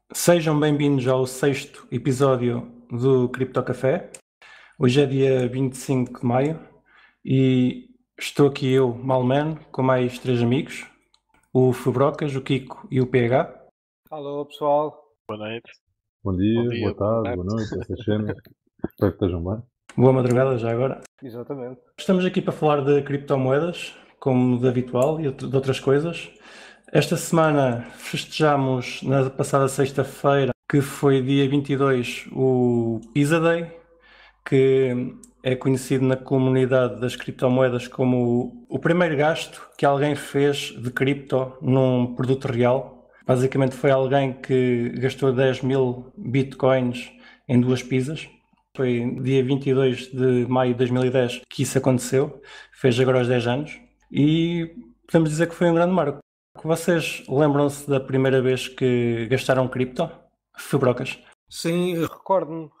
Sejam bem-vindos ao sexto episódio do Cripto Café. Hoje é dia 25 de maio e estou aqui eu, Malman, com mais três amigos, o Fubrocas, o Kiko e o PH. Alô pessoal. Boa noite. Bom dia, boa tarde, boa noite, essas cenas. Espero que estejam bem. Boa madrugada já agora. Exatamente. Estamos aqui para falar de criptomoedas, como de habitual, e de outras coisas. Esta semana festejamos, na passada sexta-feira, que foi dia 22, o Pizza Day, que é conhecido na comunidade das criptomoedas como o primeiro gasto que alguém fez de cripto num produto real. Basicamente foi alguém que gastou 10 mil bitcoins em duas pizzas. Foi dia 22 de maio de 2010 que isso aconteceu, fez agora os 10 anos, e podemos dizer que foi um grande marco. Vocês lembram-se da primeira vez que gastaram cripto? Fubrocas? Sim, recordo-me.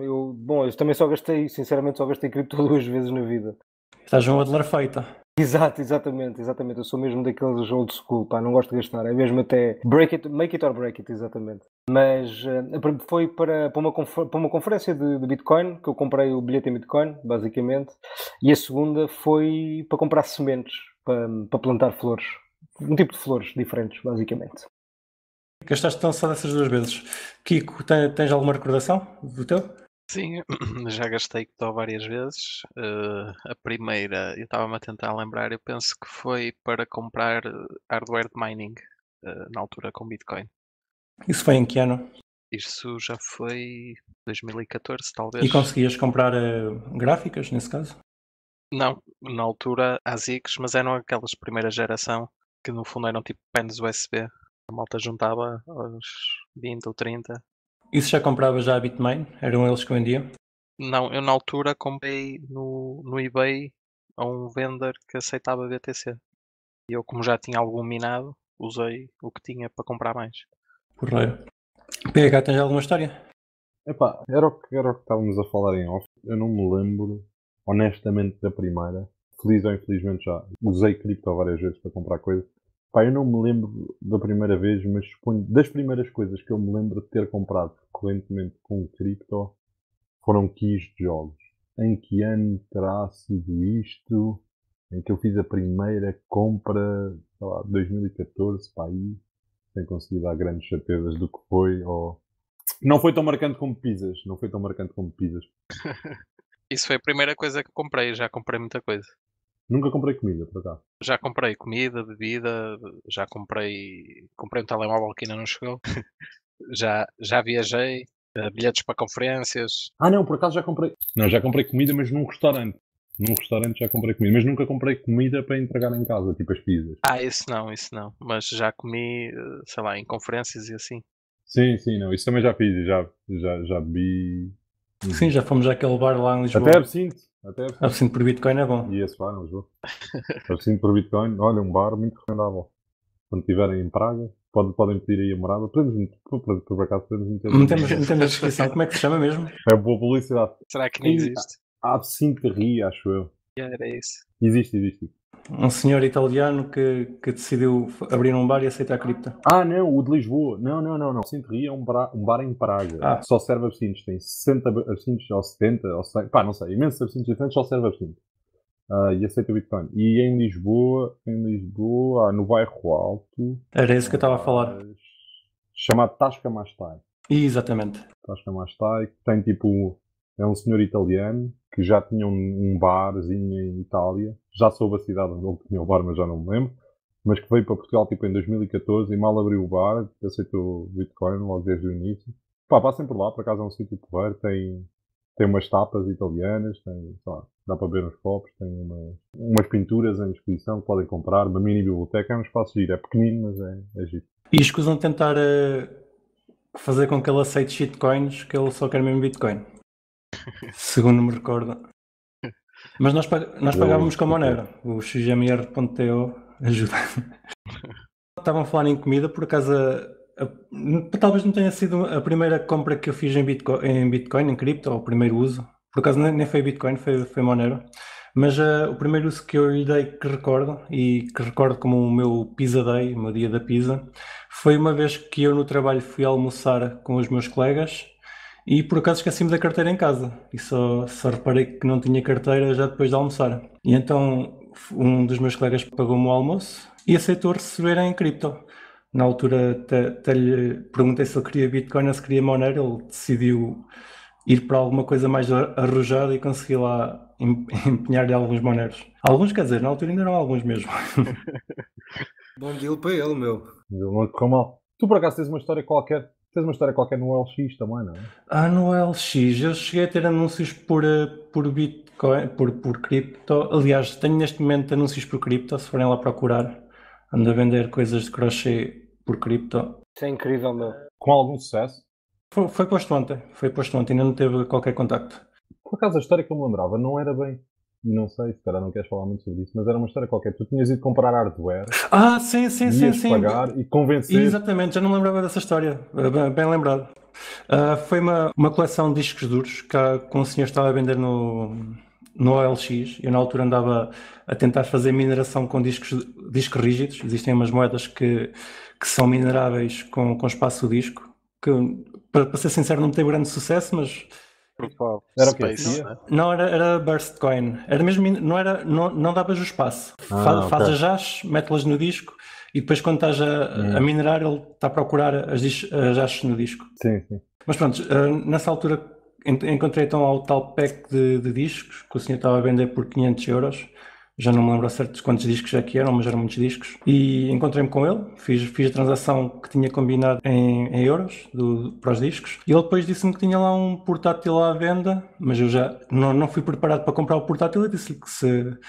Eu também sinceramente só gastei cripto 2 vezes na vida. Estás um adler feita. Exatamente. Eu sou mesmo daqueles old school, pá, não gosto de gastar. É mesmo até make it or break it, exatamente. Mas foi para uma conferência de Bitcoin, que eu comprei o bilhete em Bitcoin, basicamente. E a segunda foi para comprar sementes, para plantar flores. Um tipo de flores diferentes, basicamente. Gastaste tão só dessas duas vezes. Kiko, tens alguma recordação do teu? Sim, já gastei cripto várias vezes. A primeira, eu estava-me a tentar lembrar, eu penso que foi para comprar hardware de mining, na altura com Bitcoin. Isso foi em que ano? Isso já foi 2014, talvez. E conseguias comprar gráficas, nesse caso? Não, na altura ASICs, mas eram aquelas primeira geração, que no fundo eram tipo pens USB. A malta juntava aos 20 ou 30. Isso já comprava já a Bitmain? Eram eles que vendiam? Não, eu na altura comprei no eBay a um vendor que aceitava BTC. E eu, como já tinha algum minado, usei o que tinha para comprar mais. Porreiro. PH, tens alguma história? Epá, era o que estávamos a falar em off. Eu não me lembro, honestamente, da primeira. Feliz ou infelizmente já usei cripto várias vezes para comprar coisas. Pá, eu não me lembro da primeira vez, mas suponho, das primeiras coisas que eu me lembro de ter comprado recorrentemente com cripto foram keys de jogos. Em que ano terá sido isto? Em que eu fiz a primeira compra, sei lá, 2014, para aí, sem conseguir dar grandes certezas do que foi, ou... Não foi tão marcante como pizzas, Isso foi a primeira coisa que comprei, já comprei muita coisa. Nunca comprei comida, por acaso. Já comprei comida, bebida, já comprei um telemóvel que ainda não chegou. Já viajei, bilhetes para conferências. Ah não, por acaso já comprei... Não, já comprei comida, mas num restaurante. Num restaurante já comprei comida, mas nunca comprei comida para entregar em casa, tipo as pizzas. Isso não. Mas já comi, sei lá, em conferências e assim. Sim, não, isso também já fiz, já bebi... Sim, já fomos àquele bar lá em Lisboa. Até absinto. Absinto por Bitcoin é bom. E esse bar em Lisboa. Absinto por Bitcoin, olha, um bar muito recomendável. Quando estiverem em Praga, podem pedir aí a morada. Por acaso podemos meter... Metemos na descrição, como é que se chama mesmo? É boa publicidade. Será que nem existe? Absinteria, acho eu. Era isso. Existe. Um senhor italiano que decidiu abrir um bar e aceitar cripto. Ah, não, o de Lisboa. Não. Absinteria é um bar em Praga. Só serve absintos. Tem 60 absintos ou 70, ou 100, pá, não sei. Imensos absintos diferentes, só serve absinto. E aceita Bitcoin. E em Lisboa, no bairro Alto... Era isso que eu estava a falar. Chamado Tasca Mastai. Exatamente. Tasca Mastai, que tem tipo... É um senhor italiano que já tinha um barzinho em Itália. Já soube a cidade onde ele tinha o bar, mas já não me lembro. Mas que veio para Portugal tipo em 2014 e mal abriu o bar, aceitou Bitcoin logo desde o início. Pá, passem por lá, por acaso é um sítio porreiro. Tem umas tapas italianas, dá para ver uns copos, tem umas pinturas em exposição que podem comprar, uma mini biblioteca, é um espaço giro. É pequenino, mas é giro. E escusam tentar fazer com que ele aceite shitcoins, que ele só quer mesmo Bitcoin. Segundo me recordo. Mas nós pagávamos com Monero. O xmr.to ajuda. Estavam a falar em comida, por acaso talvez não tenha sido a primeira compra que eu fiz em Bitcoin, em cripto, ou o primeiro uso. Por acaso nem foi Bitcoin, foi Monero. Mas o primeiro uso que eu lhe dei que recordo, e que recordo como o meu Pizza Day, o meu dia da pizza, foi uma vez que eu no trabalho fui almoçar com os meus colegas e por acaso esqueci-me da carteira em casa e só reparei que não tinha carteira já depois de almoçar. E então um dos meus colegas pagou-me o almoço e aceitou receber em cripto. Na altura até lhe perguntei se ele queria Bitcoin ou se queria Monero, ele decidiu ir para alguma coisa mais arrojada e consegui lá empenhar-lhe alguns Moneros. Alguns, quer dizer, na altura ainda eram alguns mesmo. Bom deal para ele, meu. Não correu mal. Tu por acaso tens uma história qualquer no LX também, não é? No LX, eu cheguei a ter anúncios por Bitcoin, por cripto. Aliás, tenho neste momento anúncios por cripto, se forem lá procurar. Ando a vender coisas de crochê por cripto. Isso é incrível, meu. Com algum sucesso. Foi posto ontem, ainda não teve qualquer contacto. Por acaso a história que eu me lembrava não era bem. Não sei, se calhar não queres falar muito sobre isso, mas era uma história qualquer. Tu tinhas ido comprar hardware, Sim. pagar e convencer. Exatamente, já não me lembrava dessa história. Bem lembrado. Foi uma coleção de discos duros que um senhor estava a vender no OLX. Eu na altura andava a tentar fazer mineração com discos rígidos. Existem umas moedas que são mineráveis com espaço disco. Que, para ser sincero, não teve grande sucesso, mas Era o quê? Space, Cia? né? não era Burst Coin. Era mesmo, não davas o espaço. Ok. Faz as hash, mete-las no disco e depois quando estás a minerar ele está a procurar as hashes no disco. Sim, sim. Mas pronto, nessa altura encontrei então o tal pack de discos que o senhor estava a vender por 500 euros. Já não me lembro a certo quantos discos já que eram, mas eram muitos discos. E encontrei-me com ele, fiz a transação que tinha combinado em euros para os discos. E ele depois disse-me que tinha lá um portátil à venda, mas eu já não fui preparado para comprar o portátil. Eu disse-lhe que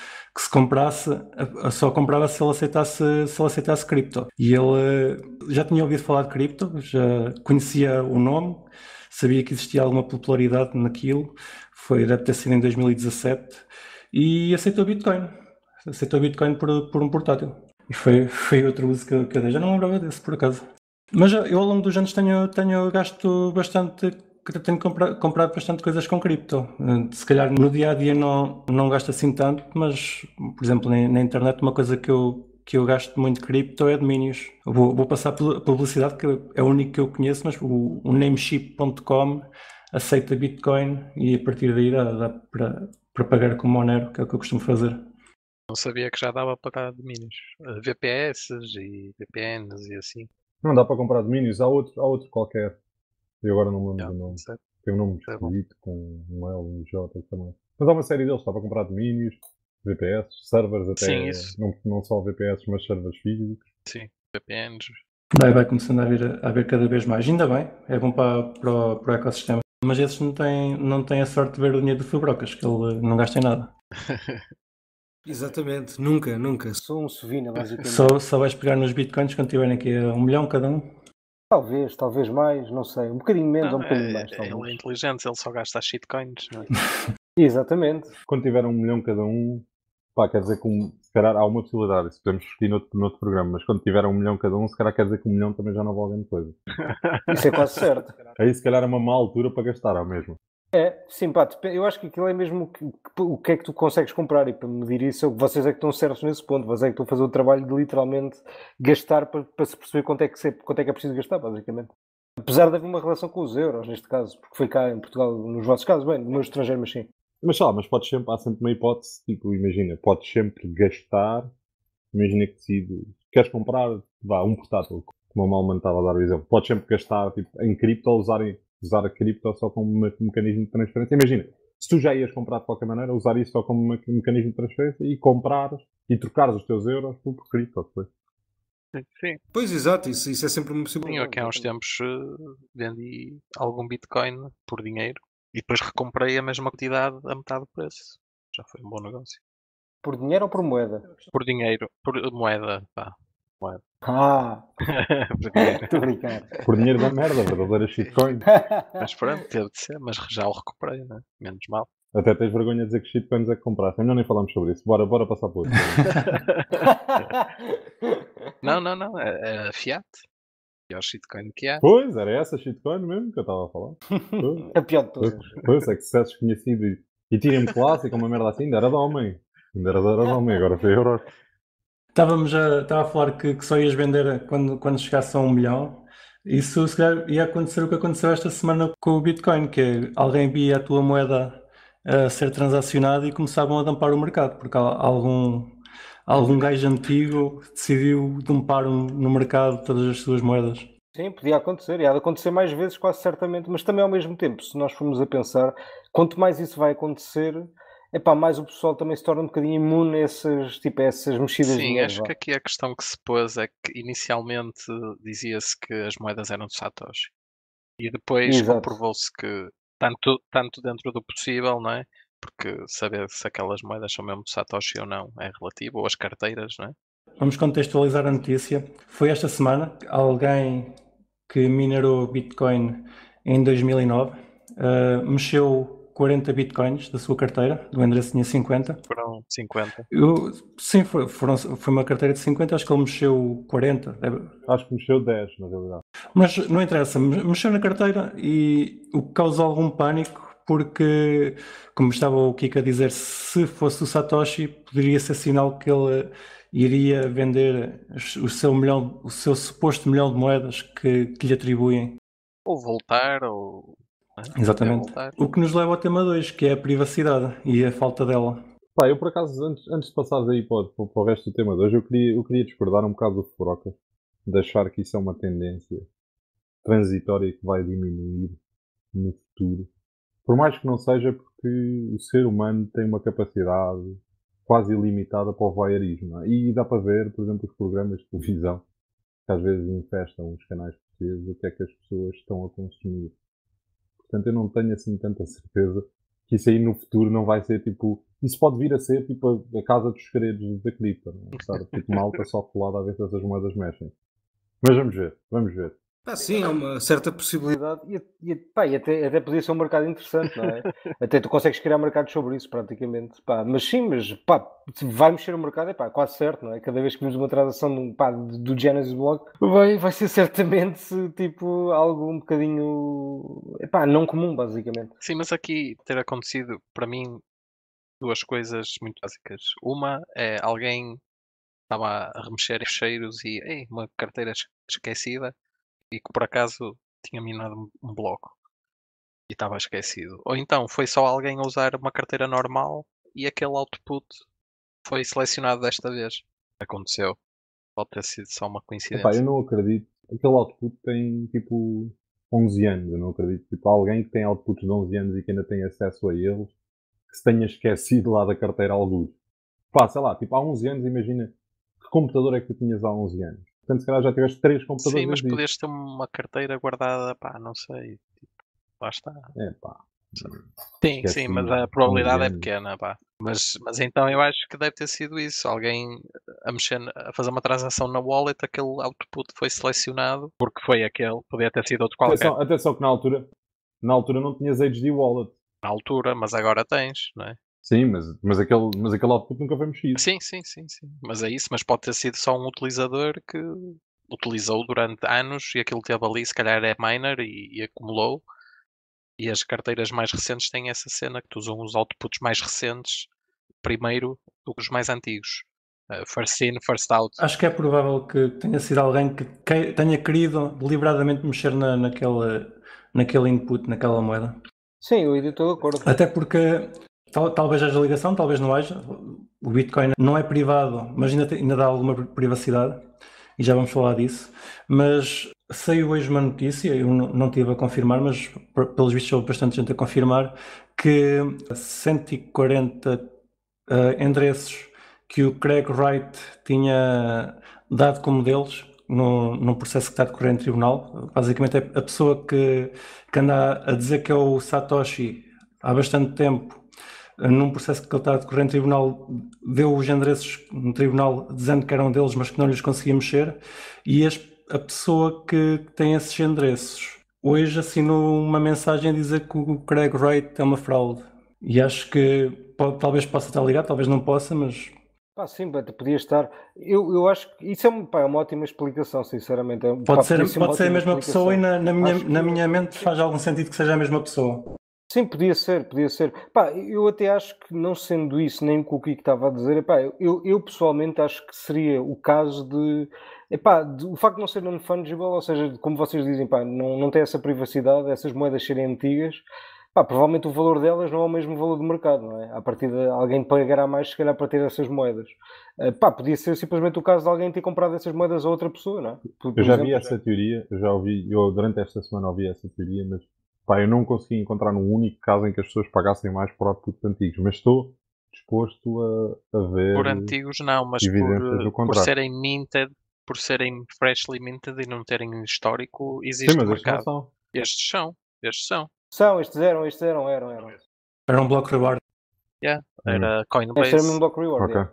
se comprasse, só comprava se ele aceitasse cripto. E ele já tinha ouvido falar de cripto, já conhecia o nome, sabia que existia alguma popularidade naquilo. Deve ter sido em 2017 e aceitou Bitcoin. Aceitou Bitcoin por um portátil. E foi outro uso que eu dei. Já não lembrava desse, por acaso. Mas eu ao longo dos anos tenho gasto bastante, tenho comprado bastante coisas com cripto. Se calhar no dia a dia não gasto assim tanto, mas, por exemplo, na internet, uma coisa que eu gasto muito cripto é domínios. Vou passar pela publicidade, que é o único que eu conheço, mas o Nameship.com aceita Bitcoin e a partir daí dá para pagar com Monero, que é o que eu costumo fazer. Não sabia que já dava para domínios. VPS e VPNs e assim. Não dá para comprar domínios, há outro qualquer. Eu agora não me lembro Já, do nome. certo. Tem um nome É bom. esquisito com um L e um J também. Mas há uma série deles, dá para comprar domínios, VPS, servers até. Sim, isso. Não só VPS, mas servers físicos. Sim, VPNs. Vai começando a haver cada vez mais. Ainda bem, é bom para o ecossistema. Mas esses não têm a sorte de ver o dinheiro do Fubrocas, que ele não gasta em nada. Exatamente, nunca. Sou um sovina, basicamente. Só vais pegar nos bitcoins quando tiverem aqui 1 milhão cada um. Talvez mais, não sei. Um bocadinho menos ou um bocadinho mais, Ele é talvez. inteligente, ele só gasta as shitcoins, não é? Exatamente. Quando tiver 1 milhão cada um, pá, quer dizer que se calhar há uma possibilidade, isso podemos discutir noutro programa, mas quando tiver 1 milhão cada um, se calhar quer dizer que 1 milhão também já não vale grande coisa. Isso é quase certo. Aí se calhar é uma má altura para gastar, ao mesmo. É, sim, pá, eu acho que aquilo é mesmo o que é que tu consegues comprar, e para medir isso, vocês é que estão certos nesse ponto, vocês é que estão a fazer o trabalho de literalmente gastar para se perceber quanto é que é preciso gastar, basicamente. Apesar de haver uma relação com os euros, neste caso, porque foi cá em Portugal, nos vossos casos, bem, no meu estrangeiro, mas sim. Mas sei lá, há sempre uma hipótese, tipo, imagina, podes sempre gastar, imagina que decides, queres comprar, um portátil, como o Malman estava a dar o exemplo, podes sempre gastar tipo, em cripto ou usar a cripto só como um mecanismo de transferência. Imagina, se tu já ias comprar de qualquer maneira, usar isso só como um mecanismo de transferência e comprares e trocares os teus euros por cripto depois. Sim. Pois, exato, isso é sempre uma Sim, eu aqui há uns tempos vendi algum Bitcoin por dinheiro e depois recomprei a mesma quantidade a metade do preço. Já foi um bom negócio. Por dinheiro ou por moeda? Por dinheiro, por moeda, pá. Moeda. Estou Por dinheiro. a brincar. Por dinheiro da merda, verdadeira shitcoin. Mas pronto, teve de ser, mas já o recuperei, né? Menos mal. Até tens vergonha de dizer que shitcoins é que compraste. Ainda nem falamos sobre isso. Bora passar por outro. Não, é Fiat. Pior shitcoin que há. Pois, era essa shitcoin mesmo que eu estava a falar. Pois. A pior de todas. Pois, é que se tivesses conhecido Ethereum clássico, uma merda assim, ainda era de homem. Ainda era de homem, agora foi euros. Estava a falar que só ias vender quando chegasse a 1 milhão. Isso se calhar ia acontecer o que aconteceu esta semana com o Bitcoin, que é alguém via a tua moeda a ser transacionada e começavam a dampar o mercado, porque algum gajo antigo decidiu dumpar no mercado todas as suas moedas. Sim, podia acontecer, e há de acontecer mais vezes, quase certamente, mas também ao mesmo tempo, se nós formos a pensar, quanto mais isso vai acontecer, epá, mais o pessoal também se torna um bocadinho imune a essas mexidas de Sim, dinheiro. acho que aqui a questão que se pôs é que inicialmente dizia-se que as moedas eram de Satoshi. E depois Exato. comprovou-se que tanto dentro do possível, não é? Porque saber se aquelas moedas são mesmo de Satoshi ou não é relativo, ou as carteiras, não é? Vamos contextualizar a notícia. Foi esta semana que alguém que minerou Bitcoin em 2009 mexeu 40 Bitcoins da sua carteira, do endereço tinha 50. Foram 50. Sim, foi uma carteira de 50, acho que ele mexeu 40. Acho que mexeu 10, na realidade. Mas não interessa, mexeu na carteira e o que causou algum pânico, porque, como estava o Kiko a dizer, se fosse o Satoshi, poderia ser sinal que ele iria vender o seu suposto milhão de moedas que lhe atribuem. Ou voltar, ou. Não é? Exatamente. Voltar. O que nos leva ao tema 2, que é a privacidade e a falta dela. Pá, eu por acaso, antes de passares aí para o resto do tema de hoje, eu queria discordar um bocado do Furoca, de achar que isso é uma tendência transitória que vai diminuir no futuro. Por mais que não seja, porque o ser humano tem uma capacidade quase ilimitada para o voyeurismo. Não é? E dá para ver, por exemplo, os programas de televisão que às vezes infestam os canais portugueses, o que é que as pessoas estão a consumir. Portanto, eu não tenho assim tanta certeza que isso aí no futuro não vai ser tipo. Isso pode vir a ser tipo a casa dos segredos da cripta. Não é? Estar tipo malta só colada a ver se essas moedas mexem. Mas vamos ver, vamos ver. Sim, há uma certa possibilidade e até podia ser um mercado interessante, não é? Até tu consegues criar mercados sobre isso, praticamente. Pá, mas sim, vai mexer o mercado, é pá, quase certo, não é? Cada vez que vemos uma transação do Genesis Block, vai ser certamente tipo algo um bocadinho, não comum, basicamente. Sim, mas aqui ter acontecido, para mim, duas coisas muito básicas. Uma é alguém estava a remexer em fecheiros e ei, uma carteira esquecida e que por acaso tinha minado um bloco e estava esquecido. Ou então foi só alguém a usar uma carteira normal e aquele output foi selecionado desta vez. Aconteceu. Pode ter sido só uma Epá, coincidência. eu não acredito. Aquele output tem tipo 11 anos. Eu não acredito. Tipo, alguém que tem outputs de 11 anos e que ainda tem acesso a eles, que se tenha esquecido lá da carteira alguns. Pá, sei lá, tipo, há 11 anos, imagina que computador é que tu tinhas há 11 anos. Portanto, se calhar já tiveste 3 computadores Sim, mas desde isso. podias ter uma carteira guardada, pá, não sei. Tipo, lá está. É pá. Sim, Esqueci mas há a probabilidade 11 é anos. pequena, pá. Mas então eu acho que deve ter sido isso. Alguém a mexer, a fazer uma transação na wallet, aquele output foi selecionado, porque foi aquele, podia ter sido outro qualquer Atenção que na altura não tinhas HD Wallet. na altura, mas agora tens, não é? Sim, mas aquele output nunca foi mexido. Sim. Mas é isso, mas pode ter sido só um utilizador que utilizou durante anos e aquilo teve ali, se calhar é miner e acumulou. E as carteiras mais recentes têm essa cena que tu usam os outputs mais recentes primeiro do que os mais antigos. First in, first out. Acho que é provável que tenha sido alguém que tenha querido deliberadamente mexer naquele input, naquela moeda. Sim, eu estou de acordo. Até porque talvez haja ligação, talvez não haja. O Bitcoin não é privado, mas ainda dá alguma privacidade, e já vamos falar disso. Mas saiu hoje uma notícia, eu não tive a confirmar, mas pelos vistos houve bastante gente a confirmar, que 140 endereços que o Craig Wright tinha dado como deles num processo que está a decorrer em tribunal. Basicamente é a pessoa que anda a dizer que é o Satoshi há bastante tempo, num processo que ele está a decorrer em tribunal, deu os endereços no tribunal dizendo que eram deles, mas que não lhes conseguia mexer, e a pessoa que tem esses endereços hoje assinou uma mensagem a dizer que o Craig Wright é uma fraude. E acho que talvez possa estar ligado, talvez não possa, mas Sim, podia estar. Eu acho que isso é uma ótima explicação, sinceramente. pode ser a mesma explicação. pessoa e na Acho que- minha mente faz algum sentido que seja a mesma pessoa. Sim, podia ser, podia ser. Pá, eu até acho que não sendo isso, nem o que o Kiko estava a dizer, epá, eu pessoalmente acho que seria o caso de, epá, o facto de não ser non-fungible, ou seja, como vocês dizem, pá, não tem essa privacidade, essas moedas serem antigas, pá, provavelmente o valor delas não é o mesmo valor do mercado, não é? A partir de alguém pagará mais, se calhar, para ter essas moedas. Pá, podia ser simplesmente o caso de alguém ter comprado essas moedas a outra pessoa, não é? Eu já vi exemplo, essa teoria, eu já ouvi, eu durante esta semana ouvi essa teoria, mas pá, eu não consegui encontrar um único caso em que as pessoas pagassem mais por outputs antigos, mas estou disposto a ver Por antigos não, mas evidências do por contrário. serem minted, por serem freshly minted e não terem histórico, Sim, existe mas estes não mercado. são. Estes são. estes eram. Era um bloco reward. Yeah, Hum. era Este Coinbase. era mesmo block reward, Ok. yeah.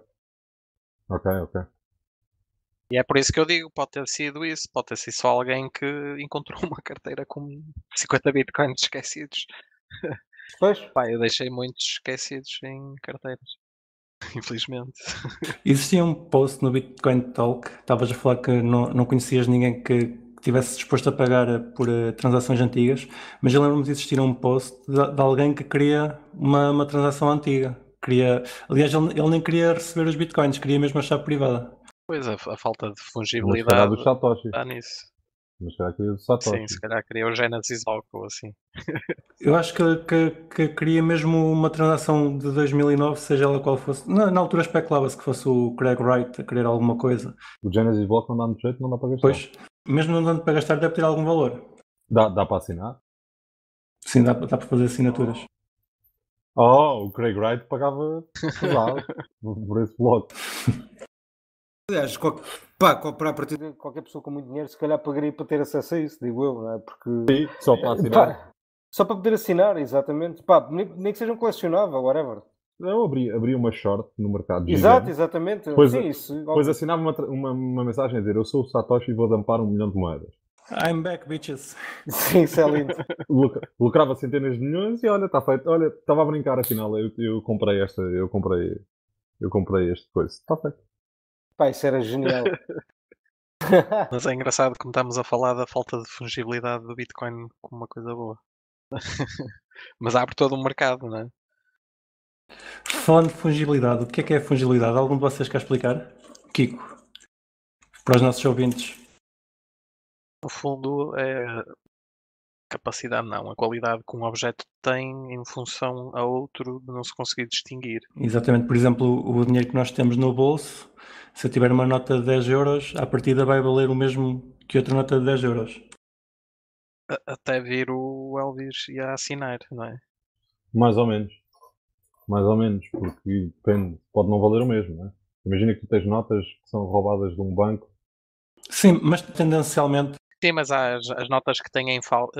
Ok. E é por isso que eu digo, pode ter sido isso, pode ter sido só alguém que encontrou uma carteira com 50 bitcoins esquecidos. Pois, Pá, eu deixei muitos esquecidos em carteiras, infelizmente. Existia um post no Bitcoin Talk, estavas a falar que não conhecias ninguém que estivesse disposto a pagar por transações antigas, mas eu lembro-me de existir um post de alguém que queria uma transação antiga. Aliás, ele nem queria receber os bitcoins, queria mesmo a chave privada. Pois, a falta de Mas se calhar fungibilidade dos Satoshi. está nisso. Mas se calhar queria do Sim, Satoshi. se calhar queria o Genesis Lock ou assim. Eu acho que queria mesmo uma transação de 2009, seja ela qual fosse. Na altura especulava-se que fosse o Craig Wright a querer alguma coisa. O Genesis Block não dá muito jeito, não dá para gastar. Pois, mesmo não dando para gastar, deve ter algum valor. Dá para assinar? Sim, dá para fazer assinaturas. Oh, o Craig Wright pagava pesado por esse bloco. aliás, para a partir de qualquer pessoa com muito dinheiro, se calhar pagaria para ter acesso a isso, digo eu, não é? Porque, Sim, só para assinar. pá, só para poder assinar, exatamente. Pá, nem que seja um colecionável, whatever. Eu abri uma short no mercado Exato, gigante. exatamente. Depois- Sim, isso. Depois óbvio. assinava uma mensagem a dizer: eu sou o Satoshi e vou dampar 1 milhão de moedas. I'm back, bitches. Sim, isso é lindo. Lucrava centenas de milhões e olha, está feito. Olha, estava a brincar afinal. Eu comprei este coisa. Está feito. Pá, isso era genial. Mas é engraçado como estamos a falar da falta de fungibilidade do Bitcoin como uma coisa boa. Mas abre todo um mercado, não é? Falando de fungibilidade, o que é fungibilidade? Algum de vocês quer explicar? Kiko, para os nossos ouvintes. No fundo, é capacidade, não, a qualidade que um objeto tem em função a outro de não se conseguir distinguir. Exatamente, por exemplo, o dinheiro que nós temos no bolso, se eu tiver uma nota de 10 euros, à partida vai valer o mesmo que outra nota de 10 euros. Até vir o Elvis e a assinar, não é? Mais ou menos. Mais ou menos, porque depende, pode não valer o mesmo, não é? Imagina que tu tens notas que são roubadas de um banco. Sim, mas tendencialmente, Sim, mas as notas que têm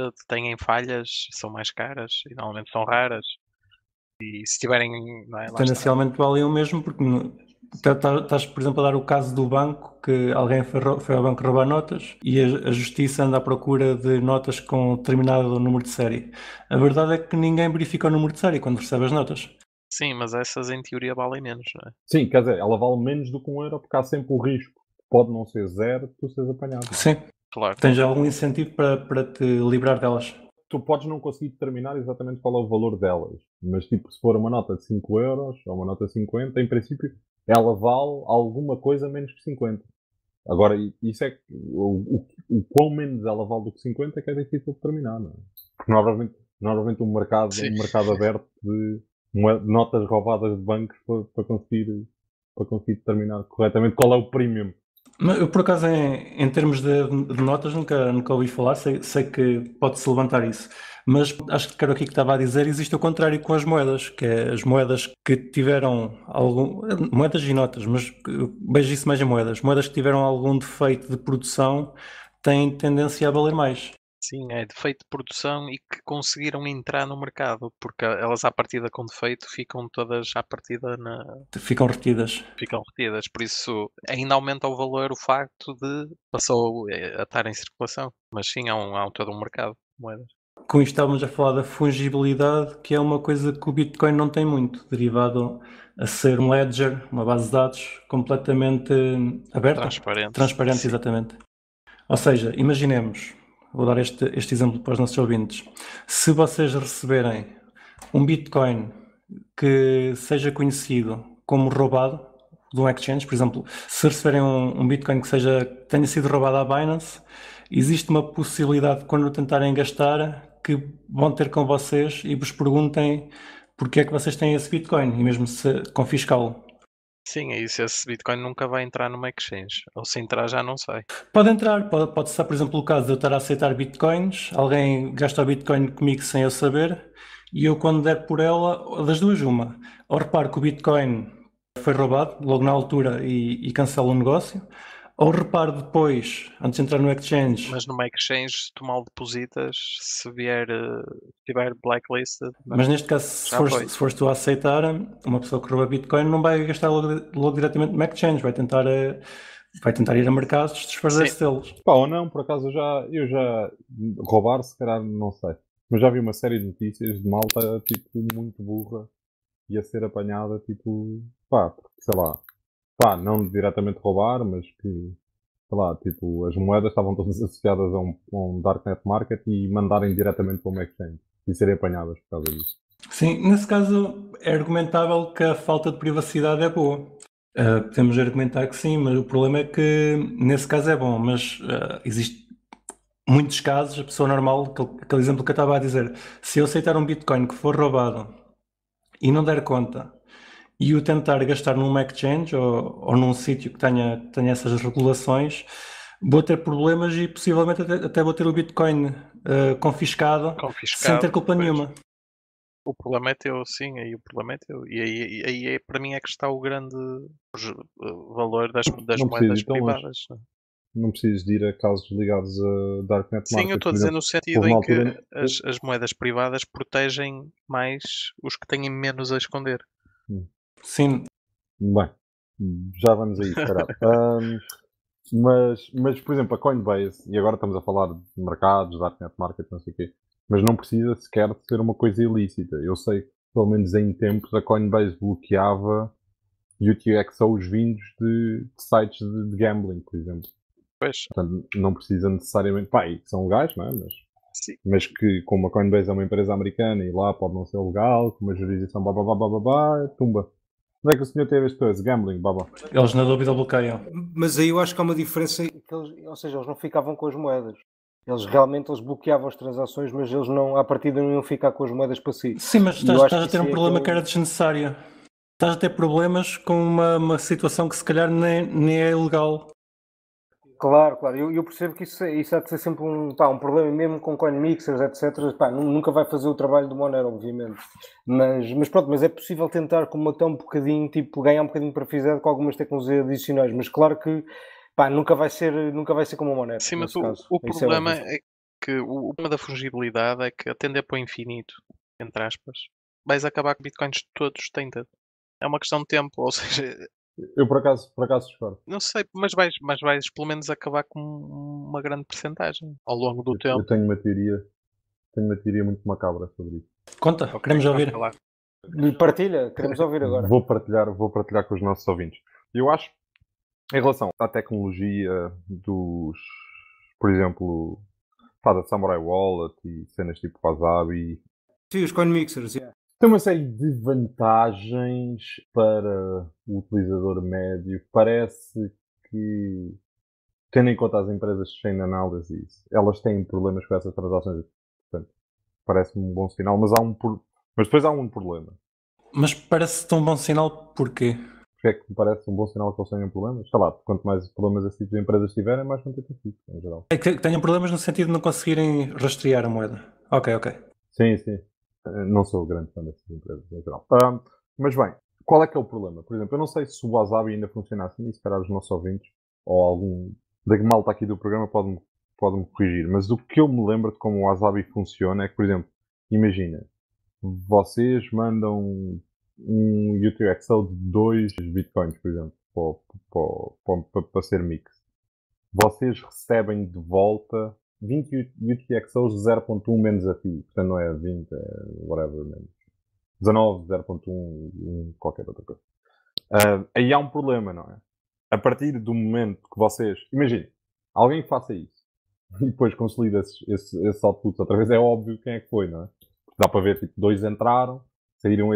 falhas são mais caras e normalmente são raras. E se tiverem, não é? Lá está. tendencialmente valem o mesmo, porque estás, por exemplo, a dar o caso do banco, que alguém foi ao banco roubar notas e a justiça anda à procura de notas com determinado número de série. A verdade é que ninguém verifica o número de série quando recebe as notas. Sim, mas essas em teoria valem menos, não é? Sim, quer dizer, ela vale menos do que €1, porque há sempre o risco. Pode não ser zero, tu seres apanhado. Sim, Claro. tens algum incentivo para te livrar delas. Tu podes não conseguir determinar exatamente qual é o valor delas, mas tipo, se for uma nota de 5€ ou uma nota de 50, em princípio, ela vale alguma coisa menos que 50. Agora, isso é que o quão menos ela vale do que 50 é que é difícil de determinar, não é? Porque normalmente um mercado aberto de notas roubadas de bancos para conseguir determinar corretamente qual é o premium. Mas eu, por acaso, em termos de notas, nunca ouvi falar, sei que pode-se levantar isso. Mas acho que era o que estava a dizer, existe o contrário com as moedas, que é as moedas que tiveram moedas e notas, mas eu vejo isso mais em moedas. Moedas que tiveram algum defeito de produção têm tendência a valer mais. Sim, é defeito de produção e que conseguiram entrar no mercado, porque elas à partida com defeito ficam todas à partida Ficam retidas. ficam retidas, por isso ainda aumenta o valor o facto de passou a estar em circulação. Mas sim, há todo um mercado de moedas. Com isto estávamos a falar da fungibilidade, que é uma coisa que o Bitcoin não tem muito, derivado a ser um ledger, uma base de dados completamente aberta. Transparente, sim. exatamente. Ou seja, imaginemos, vou dar este exemplo para os nossos ouvintes. Se vocês receberem um Bitcoin que seja conhecido como roubado de um exchange, por exemplo, se receberem um Bitcoin que tenha sido roubado à Binance, existe uma possibilidade, quando tentarem gastar, que vão ter com vocês e vos perguntem porque é que vocês têm esse Bitcoin e mesmo se confiscá-lo. Sim, é isso. Esse Bitcoin nunca vai entrar numa exchange. Ou se entrar, já não sai. Pode entrar, pode estar, por exemplo, o caso de eu estar a aceitar Bitcoins, alguém gasta o Bitcoin comigo sem eu saber, e eu quando der por ela, das duas uma, ou reparo que o Bitcoin foi roubado logo na altura e cancelo o negócio, ou reparo depois, antes de entrar no exchange, Mas numa exchange, se tu mal depositas, se tiver blacklisted, mas neste caso, se já foi. fores tu a aceitar, uma pessoa que rouba Bitcoin não vai gastar logo diretamente no exchange, vai tentar ir a mercados desfazer-se deles. Pá, ou não, por acaso eu já roubar, se calhar não sei. Mas já vi uma série de notícias de malta, tipo, muito burra e a ser apanhada, tipo, pá, porque, sei lá, pá, não diretamente roubar, mas que, sei lá, tipo, as moedas estavam todas associadas a um darknet market e mandarem diretamente para uma exchange e serem apanhadas por causa disso. Sim, nesse caso é argumentável que a falta de privacidade é boa. Podemos argumentar que sim, mas o problema é que nesse caso é bom, mas existe muitos casos, a pessoa normal, aquele exemplo que eu estava a dizer, se eu aceitar um Bitcoin que for roubado e não der conta e o tentar gastar num exchange ou num sítio que tenha essas regulações, vou ter problemas e possivelmente até vou ter o Bitcoin confiscado sem ter culpa pois. nenhuma. O problema é teu, sim, aí o problema é teu. E aí para mim é que está o grande valor das Não precisa moedas ir tão longe. privadas. Não precisas de ir a casos ligados a darknet Sim, eu market. estou a Por dizer exemplo, no sentido houve uma em que altura as moedas privadas protegem mais os que têm menos a esconder. Sim, Bem, já vamos a isso, se calhar. Mas, por exemplo, a Coinbase, e agora estamos a falar de mercados, darknet market, não sei o quê, mas não precisa sequer de ser uma coisa ilícita. Eu sei que, pelo menos em tempos, a Coinbase bloqueava UTXOs vindos de sites de gambling, por exemplo. Pois, Portanto, não precisa necessariamente. Pá, e que são legais, não é? sim. Mas que, como a Coinbase é uma empresa americana e lá pode não ser legal, com uma jurisdição, blá blá blá blá blá, blá, tumba. Onde é que o senhor teve este coisa? Gambling, blá blá. eles na dúvida bloqueiam. Mas aí eu acho que há uma diferença, ou seja, eles não ficavam com as moedas. Eles bloqueavam as transações, mas eles não, à partida não iam ficar com as moedas para si. Sim, mas E eu acho estás a que ter um isso é problema que aquele- era desnecessário. Estás a ter problemas com uma situação que se calhar nem é ilegal. Claro, claro. Eu percebo que isso há de ser sempre um problema, mesmo com coin mixers, etc. Pá, nunca vai fazer o trabalho do Monero, obviamente. Mas pronto, mas é possível tentar comatar um bocadinho, tipo, ganhar um bocadinho para fazer com algumas tecnologias adicionais. Mas claro que, pá, nunca vai ser como o Monero, Sim, mas nesse caso. o Isso é problema óbvio. é que o problema da fungibilidade é que a tender para o infinito, entre aspas, vais acabar com bitcoins todos tainted. É uma questão de tempo, ou seja, Eu por acaso discordo. não sei, mas vais pelo menos acabar com uma grande percentagem ao longo do Eu tempo. tenho uma teoria muito macabra sobre isso. Conta, Ok, queremos ouvir. conta lá. Partilha, queremos ouvir agora. Vou partilhar com os nossos ouvintes. Eu acho, em relação à tecnologia por exemplo, da Samurai Wallet e cenas tipo Wasabi, Sim, os coin mixers, yeah. tem uma série de vantagens para o utilizador médio. Parece que, tendo em conta as empresas de chain analysis, elas têm problemas com essas transações. Portanto, parece-me um bom sinal, mas depois há um problema. Mas parece tão bom sinal porquê? Porque é que me parece um bom sinal que eles tenham problemas? Sei lá, quanto mais problemas esse tipo de empresas tiverem, mais contentes ficam, em geral. É que tenham problemas no sentido de não conseguirem rastrear a moeda. Ok. Sim, sim. Não sou grande fã dessas empresas, em geral. Mas bem, qual é que é o problema? Por exemplo, eu não sei se o Wasabi ainda funciona assim, e se calhar os nossos ouvintes, ou algum da malta aqui do programa pode-me corrigir, mas o que eu me lembro de como o Wasabi funciona é que, por exemplo, imagina, vocês mandam um UTXO de 2 bitcoins, por exemplo, para ser mix. Vocês recebem de volta 20 UTXOs de 0.1 menos a FII. Portanto, não é 20, é whatever menos. 19, 0.1, qualquer outra coisa. Aí há um problema, não é? A partir do momento que vocês... Imaginem, alguém que faça isso e depois consolida esses outputs outra vez, é óbvio quem é que foi, não é? dá para ver, tipo, 2 entraram, saíram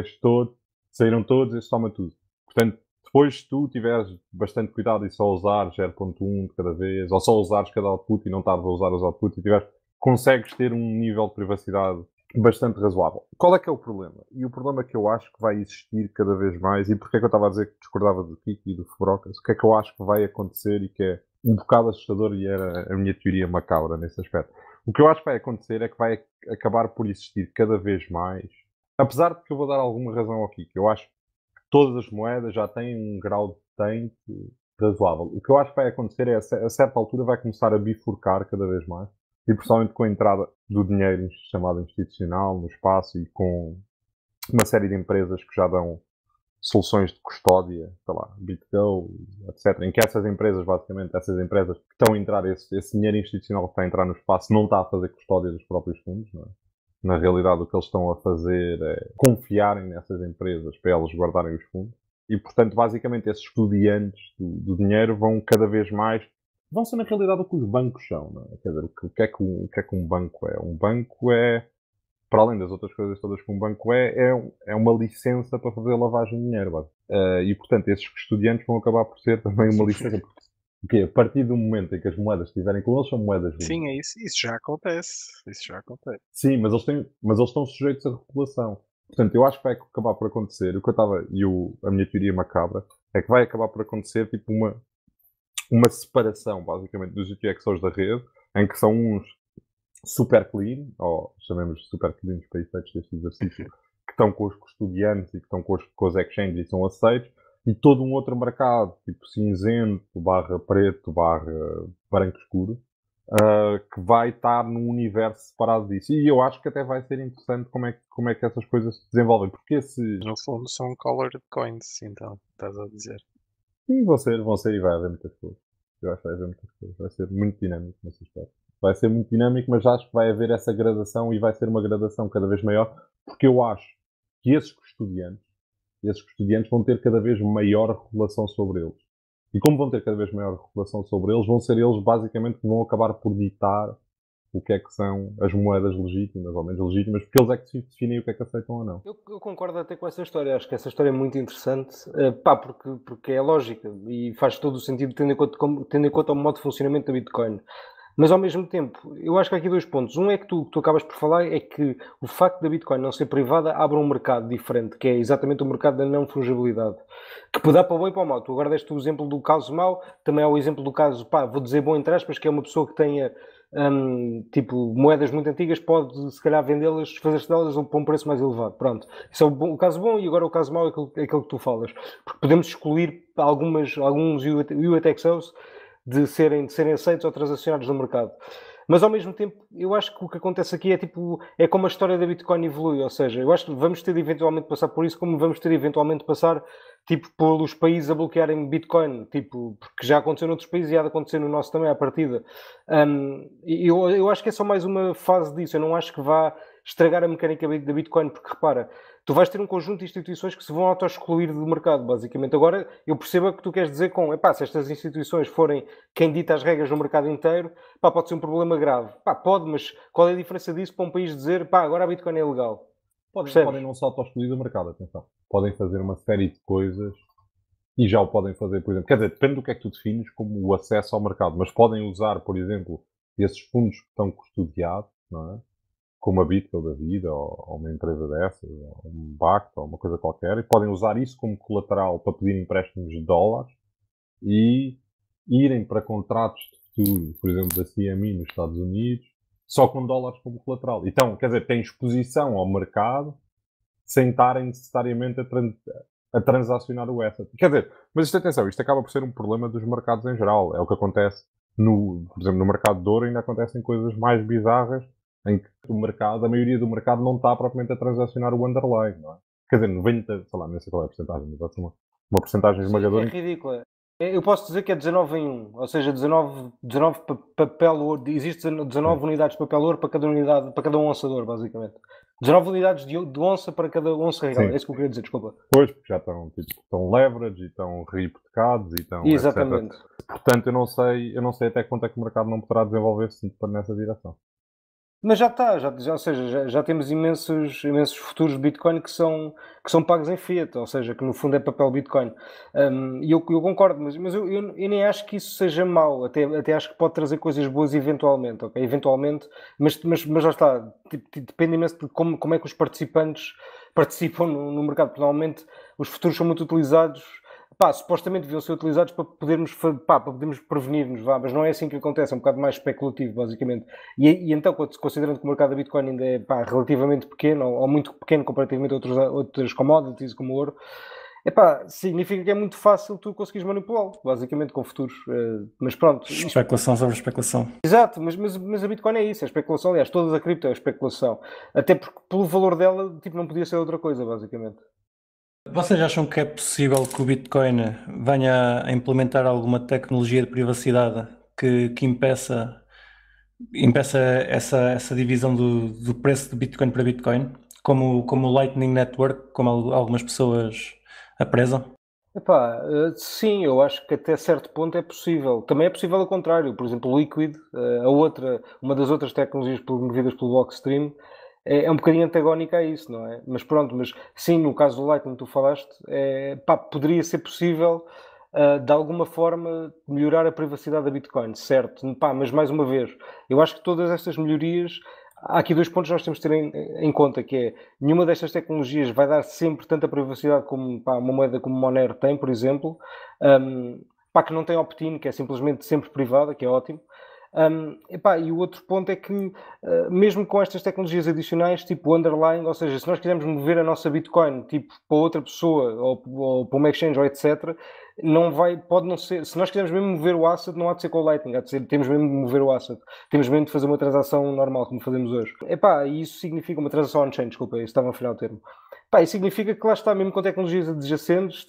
todos, este toma tudo. Portanto, depois se tu tiveres bastante cuidado e só usares 0.1 de cada vez, ou só usares cada output e não estares a usar os outputs e consegues ter um nível de privacidade bastante razoável. Qual é que é o problema? E o problema que eu acho que vai existir cada vez mais, e porque é que eu estava a dizer que discordava do Kiki e do Fubrocas, o que é que eu acho que vai acontecer e que é um bocado assustador e era a minha teoria macabra nesse aspecto. O que eu acho que vai acontecer é que vai acabar por existir cada vez mais, apesar de que eu vou dar alguma razão ao Kiki, eu acho que todas as moedas já têm um grau de tanque razoável. O que eu acho que vai acontecer é, a certa altura, vai começar a bifurcar cada vez mais, e principalmente com a entrada do dinheiro chamado institucional no espaço e com uma série de empresas que já dão soluções de custódia, sei lá, BitGo, etc. Em que essas empresas, basicamente, essas empresas que estão a entrar, esse dinheiro institucional que está a entrar no espaço não está a fazer custódia dos próprios fundos, não é? Na realidade, o que eles estão a fazer é confiarem nessas empresas para elas guardarem os fundos. E, portanto, basicamente, esses estudiantes do dinheiro vão cada vez mais... Vão ser, na realidade, o que os bancos são, não é? Quer dizer, o que é que um banco é? Um banco é, para além das outras coisas todas que um banco é uma licença para fazer lavagem de dinheiro. E, portanto, esses estudiantes vão acabar por ser também uma licença. Porque a partir do momento em que as moedas estiverem com eles, são moedas limpas. Sim, é isso. Isso já acontece. Isso já acontece. Sim, mas eles estão sujeitos à regulação. Portanto, eu acho que vai acabar por acontecer, o que eu estava, a minha teoria macabra, é que vai acabar por acontecer tipo uma separação, basicamente, dos UTXOs da rede, em que são uns super clean, ou chamemos de super clean para efeitos deste exercício, que estão com os custodiantes e que estão com os exchanges e são aceitos, e todo um outro mercado, tipo cinzento, /preto, /branco escuro, que vai estar num universo separado disso. E eu acho que até vai ser interessante como é que essas coisas se desenvolvem. Porque esses... No fundo são colored coins, então, estás a dizer. Sim, vão ser e vai haver muitas coisas. Eu acho que vai haver muitas coisas. Vai ser muito dinâmico nesse aspecto. Vai ser muito dinâmico, mas acho que vai haver essa gradação e vai ser uma gradação cada vez maior, porque eu acho que esses custodiantes vão ter cada vez maior regulação sobre eles. E como vão ter cada vez maior regulação sobre eles, vão ser eles basicamente que vão acabar por ditar o que é que são as moedas legítimas ou menos legítimas, porque eles é que definem o que é que aceitam ou não. Eu concordo até com essa história, acho que essa história é muito interessante, porque é lógica e faz todo o sentido tendo em conta o modo de funcionamento da Bitcoin. Mas ao mesmo tempo, eu acho que há aqui 2 pontos. Um é que tu acabas por falar, é que o facto da Bitcoin não ser privada abre um mercado diferente, que é exatamente o mercado da não fungibilidade, que pode dar para o bom e para o mau. Tu agora deste o exemplo do caso mau, também há o exemplo do caso, vou dizer bom entre aspas, que é uma pessoa que tenha tipo moedas muito antigas, pode se calhar vendê-las, fazer-se delas para um preço mais elevado. Pronto, isso é o caso bom, e agora o caso mau é aquele que tu falas, porque podemos excluir alguns UTXOs de serem aceitos ou transacionados no mercado. Mas ao mesmo tempo, eu acho que o que acontece aqui é como a história da Bitcoin evolui, ou seja, eu acho que vamos ter de eventualmente passar por isso, como vamos ter de eventualmente passar pelos países a bloquearem Bitcoin, porque já aconteceu noutros países e há de acontecer no nosso também à partida. Eu acho que é só mais uma fase disso, eu não acho que vá estragar a mecânica da Bitcoin, porque repara, tu vais ter um conjunto de instituições que se vão auto-excluir do mercado, basicamente. Agora, eu percebo o que tu queres dizer se estas instituições forem quem dita as regras no mercado inteiro, pode ser um problema grave. Pode, mas qual é a diferença disso para um país dizer, agora a Bitcoin é legal? Podem não só auto-excluir do mercado, atenção. Podem fazer uma série de coisas e já o podem fazer, por exemplo. Quer dizer, depende do que é que tu defines como o acesso ao mercado, mas podem usar, por exemplo, esses fundos que estão custodiados, não é? Como a BitGo da vida, ou uma empresa dessas, ou um BACT, ou uma coisa qualquer, e podem usar isso como colateral para pedir empréstimos de dólares e irem para contratos de futuro, por exemplo, da CME nos Estados Unidos, só com dólares como colateral. Então, quer dizer, têm exposição ao mercado sem estarem necessariamente a transacionar o asset. Quer dizer, mas atenção, isto acaba por ser um problema dos mercados em geral. É o que acontece, por exemplo, no mercado de ouro ainda acontecem coisas mais bizarras em que a maioria do mercado não está propriamente a transacionar o underlying, não é? Quer dizer, 90, sei lá, nem sei qual é a porcentagem, mas vai ser uma porcentagem esmagadora. É ridícula. Eu posso dizer que é 19 em 1, ou seja, 19 papel ouro, existe 19 unidades de papel ouro para cada onça de ouro, basicamente. 19 unidades de onça para cada onça real, é isso que eu queria dizer, desculpa. Pois, porque já estão leverage e estão rehipotecados e estão exatamente. Etc. Portanto, eu não sei até quanto é que o mercado não poderá desenvolver-se nessa direção. Mas já está, ou seja, já temos imensos futuros de Bitcoin que são pagos em fiat, ou seja, que no fundo é papel Bitcoin. E eu concordo, mas eu nem acho que isso seja mau, até acho que pode trazer coisas boas eventualmente, ok? Eventualmente, mas já está, depende imenso de como é que os participantes participam no mercado, porque normalmente os futuros são muito utilizados. Pá, supostamente deviam ser utilizados para podermos prevenir-nos, mas não é assim que acontece, é um bocado mais especulativo, basicamente. E então, considerando que o mercado da Bitcoin ainda é relativamente pequeno, ou muito pequeno comparativamente a outras commodities, como o ouro, significa que é muito fácil tu conseguires manipulá-lo, basicamente, com futuros. Mas pronto. Especulação sobre especulação. Exato, mas a Bitcoin é isso, é especulação. Aliás, toda a cripto é especulação. Até porque, pelo valor dela, tipo, não podia ser outra coisa, basicamente. Vocês acham que é possível que o Bitcoin venha a implementar alguma tecnologia de privacidade que impeça essa divisão do preço de Bitcoin para Bitcoin, como o Lightning Network, como algumas pessoas aprezam? Sim, eu acho que até certo ponto é possível. Também é possível ao contrário. Por exemplo, o Liquid, uma das outras tecnologias movidas pelo Blockstream, é um bocadinho antagónica a isso, não é? Mas pronto, mas sim, no caso do Lightning que tu falaste, poderia ser possível, de alguma forma, melhorar a privacidade da Bitcoin, certo? Mas mais uma vez, eu acho que todas estas melhorias, há aqui dois pontos que nós temos de ter em conta, que é, nenhuma destas tecnologias vai dar sempre tanta privacidade como uma moeda como o Monero tem, por exemplo, que não tem opt-in, que é simplesmente sempre privada, que é ótimo. E o outro ponto é que, mesmo com estas tecnologias adicionais, tipo underlying, ou seja, se nós quisermos mover a nossa Bitcoin tipo, para outra pessoa ou para uma exchange ou etc., pode não ser. Se nós quisermos mesmo mover o asset, não há de ser com o Lightning, há de ser, temos mesmo de mover o asset, temos mesmo de fazer uma transação normal, como fazemos hoje. E isso significa uma transação on-chain, desculpa, isso estava a afinar o termo. Isso significa que lá está, mesmo com tecnologias adjacentes,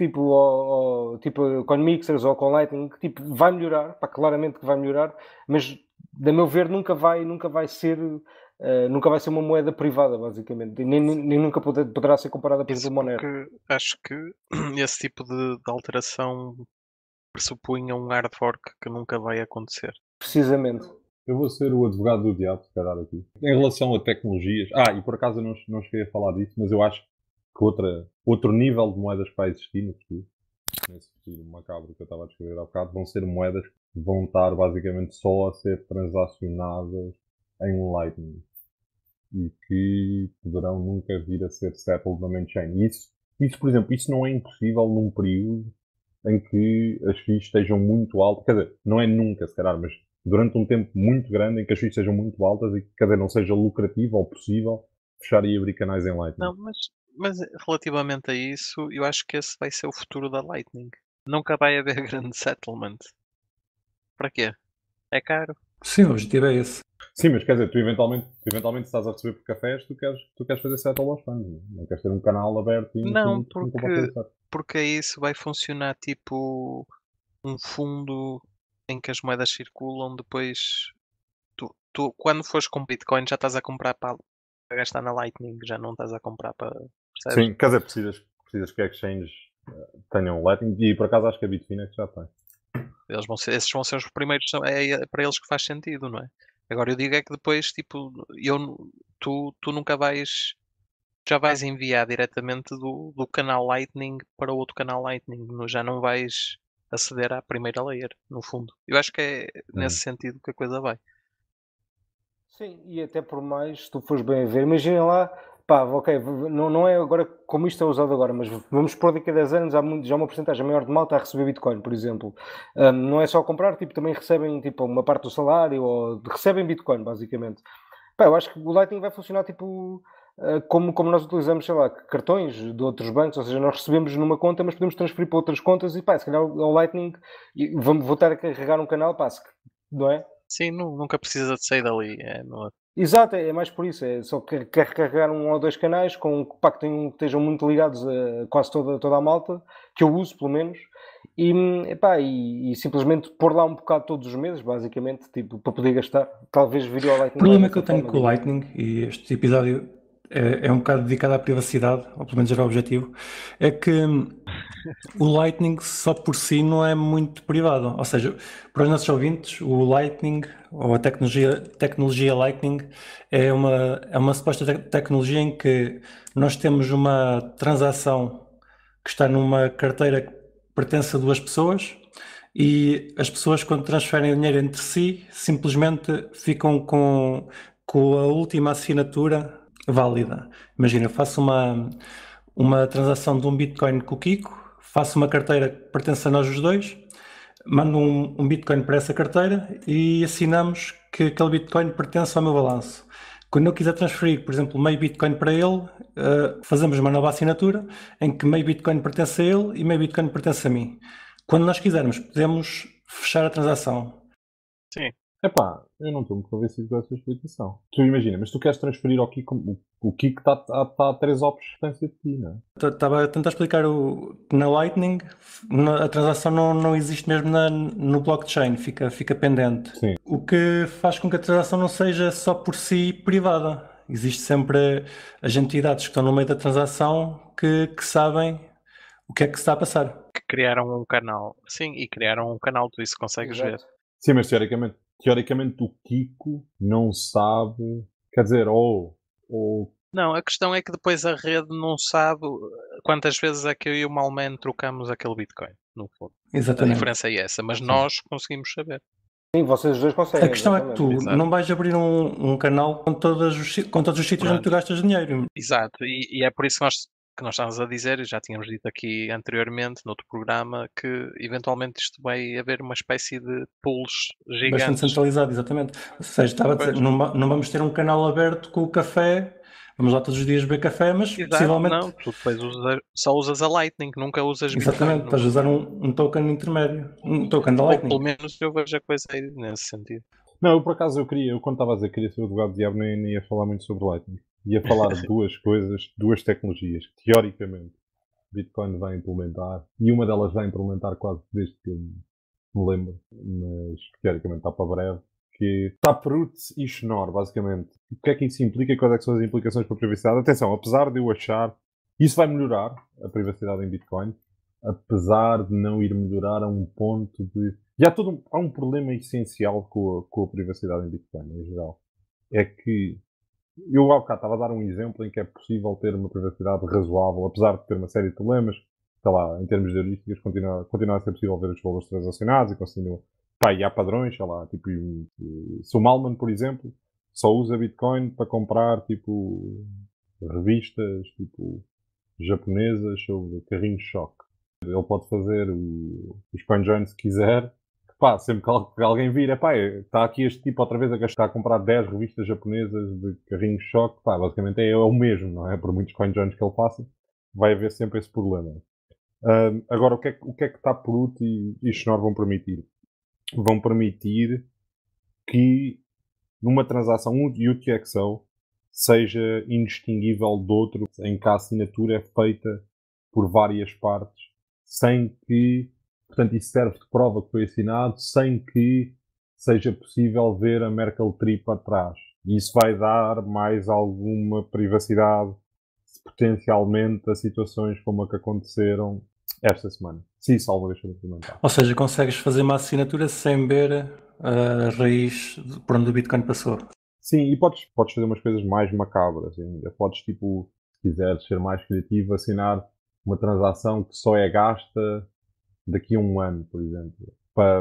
tipo com mixers ou com Lightning, que tipo, vai melhorar, claramente que vai melhorar, mas, a meu ver, nunca vai ser uma moeda privada, basicamente, nem nunca poderá ser comparada, por exemplo, ao Monero. Porque acho que esse tipo de alteração pressupunha um hard fork que nunca vai acontecer. Precisamente. Eu vou ser o advogado do diabo, se calhar, aqui. Em relação a tecnologias... e por acaso eu não cheguei a falar disso, mas eu acho que outro nível de moedas que vai existir no futuro, nesse futuro macabro que eu estava a descrever há bocado, vão ser moedas que vão estar basicamente só a ser transacionadas em Lightning e que poderão nunca vir a ser settled na main chain. Isso, por exemplo, isso não é impossível num período em que as FIIs estejam muito altas, quer dizer, não é nunca, se calhar, mas durante um tempo muito grande em que as FIIs sejam muito altas e que, quer dizer, não seja lucrativo ou possível fechar e abrir canais em Lightning. Não, mas relativamente a isso, eu acho que esse vai ser o futuro da Lightning. Nunca vai haver grande settlement. Para quê? É caro. Sim, o objetivo é esse. Sim, mas quer dizer, tu eventualmente estás a receber por cafés, tu queres fazer settle aos fãs, não queres ter um canal aberto e Não, porque isso vai funcionar tipo um fundo em que as moedas circulam, depois tu quando fores com Bitcoin já estás a comprar para gastar na Lightning, já não estás a comprar para. Percebes? Sim, quer dizer, precisas que a exchange tenham Lightning e por acaso acho que a Bitfinex já tem. Esses vão ser os primeiros, é para eles que faz sentido, não é? Agora eu digo é que depois, tipo, tu nunca já vais enviar diretamente do canal Lightning para outro canal Lightning, já não vais aceder à primeira layer, no fundo. Eu acho que é nesse sentido que a coisa vai. Sim, e até por mais, se tu fores bem a ver, imaginem lá, ok, não é agora como isto é usado agora, mas vamos supor daqui a 10 anos já uma porcentagem maior de malta a receber Bitcoin, por exemplo. Não é só comprar, tipo, também recebem tipo, uma parte do salário, ou recebem Bitcoin, basicamente. Eu acho que o Lightning vai funcionar tipo como nós utilizamos, sei lá, cartões de outros bancos, ou seja, nós recebemos numa conta, mas podemos transferir para outras contas e se calhar o Lightning, vamos voltar a carregar um canal, não é? Sim, nunca precisa de sair dali. Exato, é mais por isso. É só carregar um ou dois canais que estejam muito ligados a quase toda a malta, que eu uso pelo menos, e simplesmente pôr lá um bocado todos os meses, basicamente, tipo, para poder gastar. Talvez vir ao Lightning. O problema que eu tenho com o Lightning, e este episódio é um bocado dedicado à privacidade, ou pelo menos era o objetivo, é que o Lightning só por si não é muito privado. Ou seja, para os nossos ouvintes, o Lightning, ou a tecnologia Lightning, é uma suposta tecnologia em que nós temos uma transação que está numa carteira que pertence a duas pessoas e as pessoas, quando transferem o dinheiro entre si, simplesmente ficam com a última assinatura válida. Imagina, eu faço uma transação de um Bitcoin com o Kiko, faço uma carteira que pertence a nós os dois, mando um Bitcoin para essa carteira e assinamos que aquele Bitcoin pertence ao meu balanço. Quando eu quiser transferir, por exemplo, meio Bitcoin para ele, fazemos uma nova assinatura em que meio Bitcoin pertence a ele e meio Bitcoin pertence a mim. Quando nós quisermos, podemos fechar a transação. Sim. Epá, eu não estou muito convencido com essa explicação. Tu imagina, mas tu queres transferir ao Kiko, o Kiko está a 3 ops de distância de ti, não é? Estava a tentar explicar na Lightning, a transação não existe mesmo no blockchain, fica pendente. Sim. O que faz com que a transação não seja só por si privada. Existe sempre as entidades que estão no meio da transação que sabem o que é que se está a passar. Que criaram um canal. Sim, e criaram um canal, tu isso consegues ver. Exato. Sim, mas teoricamente o Kiko não sabe, quer dizer, ou Não, a questão é que depois a rede não sabe quantas vezes é que eu e o Malman trocamos aquele Bitcoin, no fundo. A Exatamente. diferença é essa, mas nós conseguimos saber. Sim, vocês dois conseguem. A questão é que exatamente. tu Exato. não vais abrir um canal com todos os sítios onde tu gastas dinheiro. Exato, e é por isso que nós estamos a dizer, e já tínhamos dito aqui anteriormente, noutro programa, que eventualmente isto vai haver uma espécie de pools Bastante gigantes. centralizado, exatamente. Ou seja, estava a dizer, Pois. não vamos ter um canal aberto com o café, vamos lá todos os dias beber café, mas Exato, possivelmente. não, tu depois só usas a Lightning, nunca usas Bitcoin. Exatamente, estás a usar um token intermédio, um token da Ou Lightning. pelo menos eu vejo a coisa aí nesse sentido. Não, eu por acaso eu quando estava a dizer que queria ser o advogado do diabo, nem ia falar muito sobre Lightning. Ia falar de duas coisas, duas tecnologias que teoricamente Bitcoin vai implementar, e uma delas vai implementar quase desde que eu me lembro, mas que teoricamente está para breve, que Taproot e Schnorr, basicamente. O que é que isso implica e quais é que são as implicações para a privacidade? Atenção, apesar de eu achar, isso vai melhorar a privacidade em Bitcoin, apesar de não ir melhorar a um ponto de... E há um problema essencial com a privacidade em Bitcoin, em geral. É que eu há bocado estava a dar um exemplo em que é possível ter uma privacidade razoável, apesar de ter uma série de problemas, sei lá, em termos de heurísticas, continua a ser possível ver os valores transacionados e continua... Pá, e há padrões, sei lá, tipo, se o Malman, por exemplo, só usa Bitcoin para comprar, tipo, revistas, tipo, japonesas sobre carrinhos de choque. Ele pode fazer os CoinJoin se quiser. Pá, sempre que alguém vir, está aqui este tipo outra vez a gastar a comprar 10 revistas japonesas de carrinhos de choque. Pá, basicamente é o mesmo, não é? Por muitos CoinJoins que ele faça, vai haver sempre esse problema. Agora, o que é que Taproot e Schnorr vão permitir? Vão permitir que numa transação um UTXO seja indistinguível do outro em que a assinatura é feita por várias partes, sem que, portanto, isso serve de prova que foi assinado, sem que seja possível ver a Merkle Tree para trás. E isso vai dar mais alguma privacidade, potencialmente, a situações como a que aconteceram esta semana. Se isso alguma vez foi implementado. Ou seja, consegues fazer uma assinatura sem ver a raiz por onde o Bitcoin passou. Sim, e podes fazer umas coisas mais macabras ainda. Podes, tipo, se quiseres ser mais criativo, assinar uma transação que só é gasta daqui a um ano, por exemplo.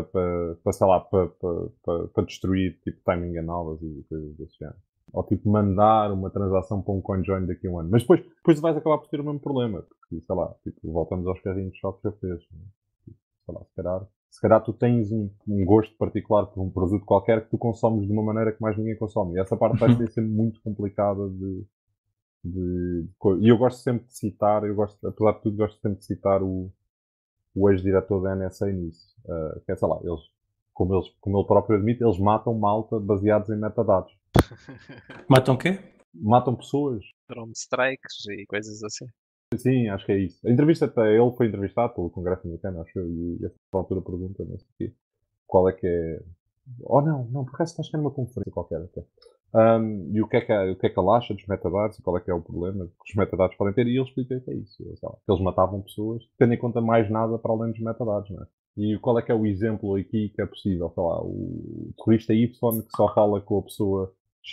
Para destruir, tipo, timing análisis e coisas desse género. Ou, tipo, mandar uma transação para um CoinJoin daqui a um ano. Mas depois vais acabar por ter o mesmo problema. Porque, sei lá, tipo, voltamos aos carrinhos de choque japoneses. Sei lá, se calhar tu tens um gosto particular por um produto qualquer que tu consomes de uma maneira que mais ninguém consome. E essa parte vai ser sempre muito complicada E eu gosto sempre de citar, apesar de tudo, gosto sempre de citar o ex-diretor da NSA nisso. Que é, sei lá, como ele próprio admite, eles matam malta baseados em metadados. Matam o quê? Matam pessoas. Drone strikes e coisas assim. Sim, acho que é isso. A entrevista até ele foi entrevistado pelo Congresso Americano, acho eu, e a altura pergunta, não sei o quê, qual é que é... Oh não, por acaso acho que é numa conferência qualquer até. E o que é que ele acha dos metadados e qual é que é o problema que os metadados podem ter, e ele explica que é isso, sei lá, que eles matavam pessoas, tendo em conta mais nada para além dos metadados, não é? E qual é que é o exemplo aqui que é possível? Sei lá, o terrorista Y que só fala com a pessoa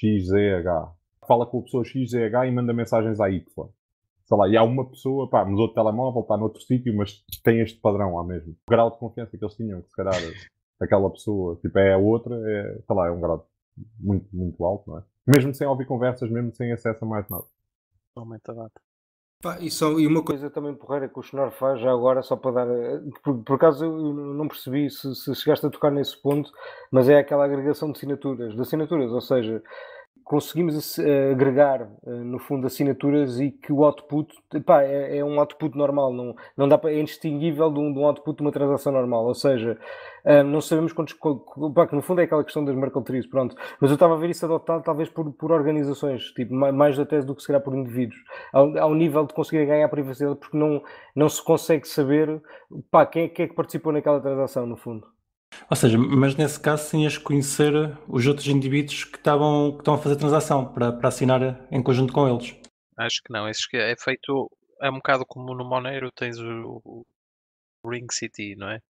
XZH. Fala com a pessoa XZH e manda mensagens à Y. Sei lá, e há uma pessoa, pá, mudou de telemóvel, está noutro sítio, mas tem este padrão lá mesmo. O grau de confiança que eles tinham, que se calhar aquela pessoa, tipo, é a outra, sei lá, é um grau muito, muito alto, não é? Mesmo sem ouvir conversas, mesmo sem acesso a mais nada. Aumenta a data. Pá, e uma coisa também porreira que o Schnorr faz já agora, só para dar. Por acaso eu não percebi se chegaste a tocar nesse ponto, mas é aquela agregação de assinaturas, ou seja, conseguimos agregar, no fundo, assinaturas e que o output, pá, é um output normal, não dá para, é indistinguível de um output de uma transação normal, ou seja, não sabemos quantos, pá, que no fundo é aquela questão das Merkle-trees, pronto, mas eu estava a ver isso adotado talvez por organizações, tipo, mais da tese do que se calhar por indivíduos, ao nível de conseguir ganhar privacidade, porque não se consegue saber, pá, quem é que participou naquela transação, no fundo. Ou seja, mas nesse caso tinhas que conhecer os outros indivíduos que estão a fazer transação para assinar em conjunto com eles. Acho que não. Esses que é feito. É um bocado como no Monero tens o Ring City, não é?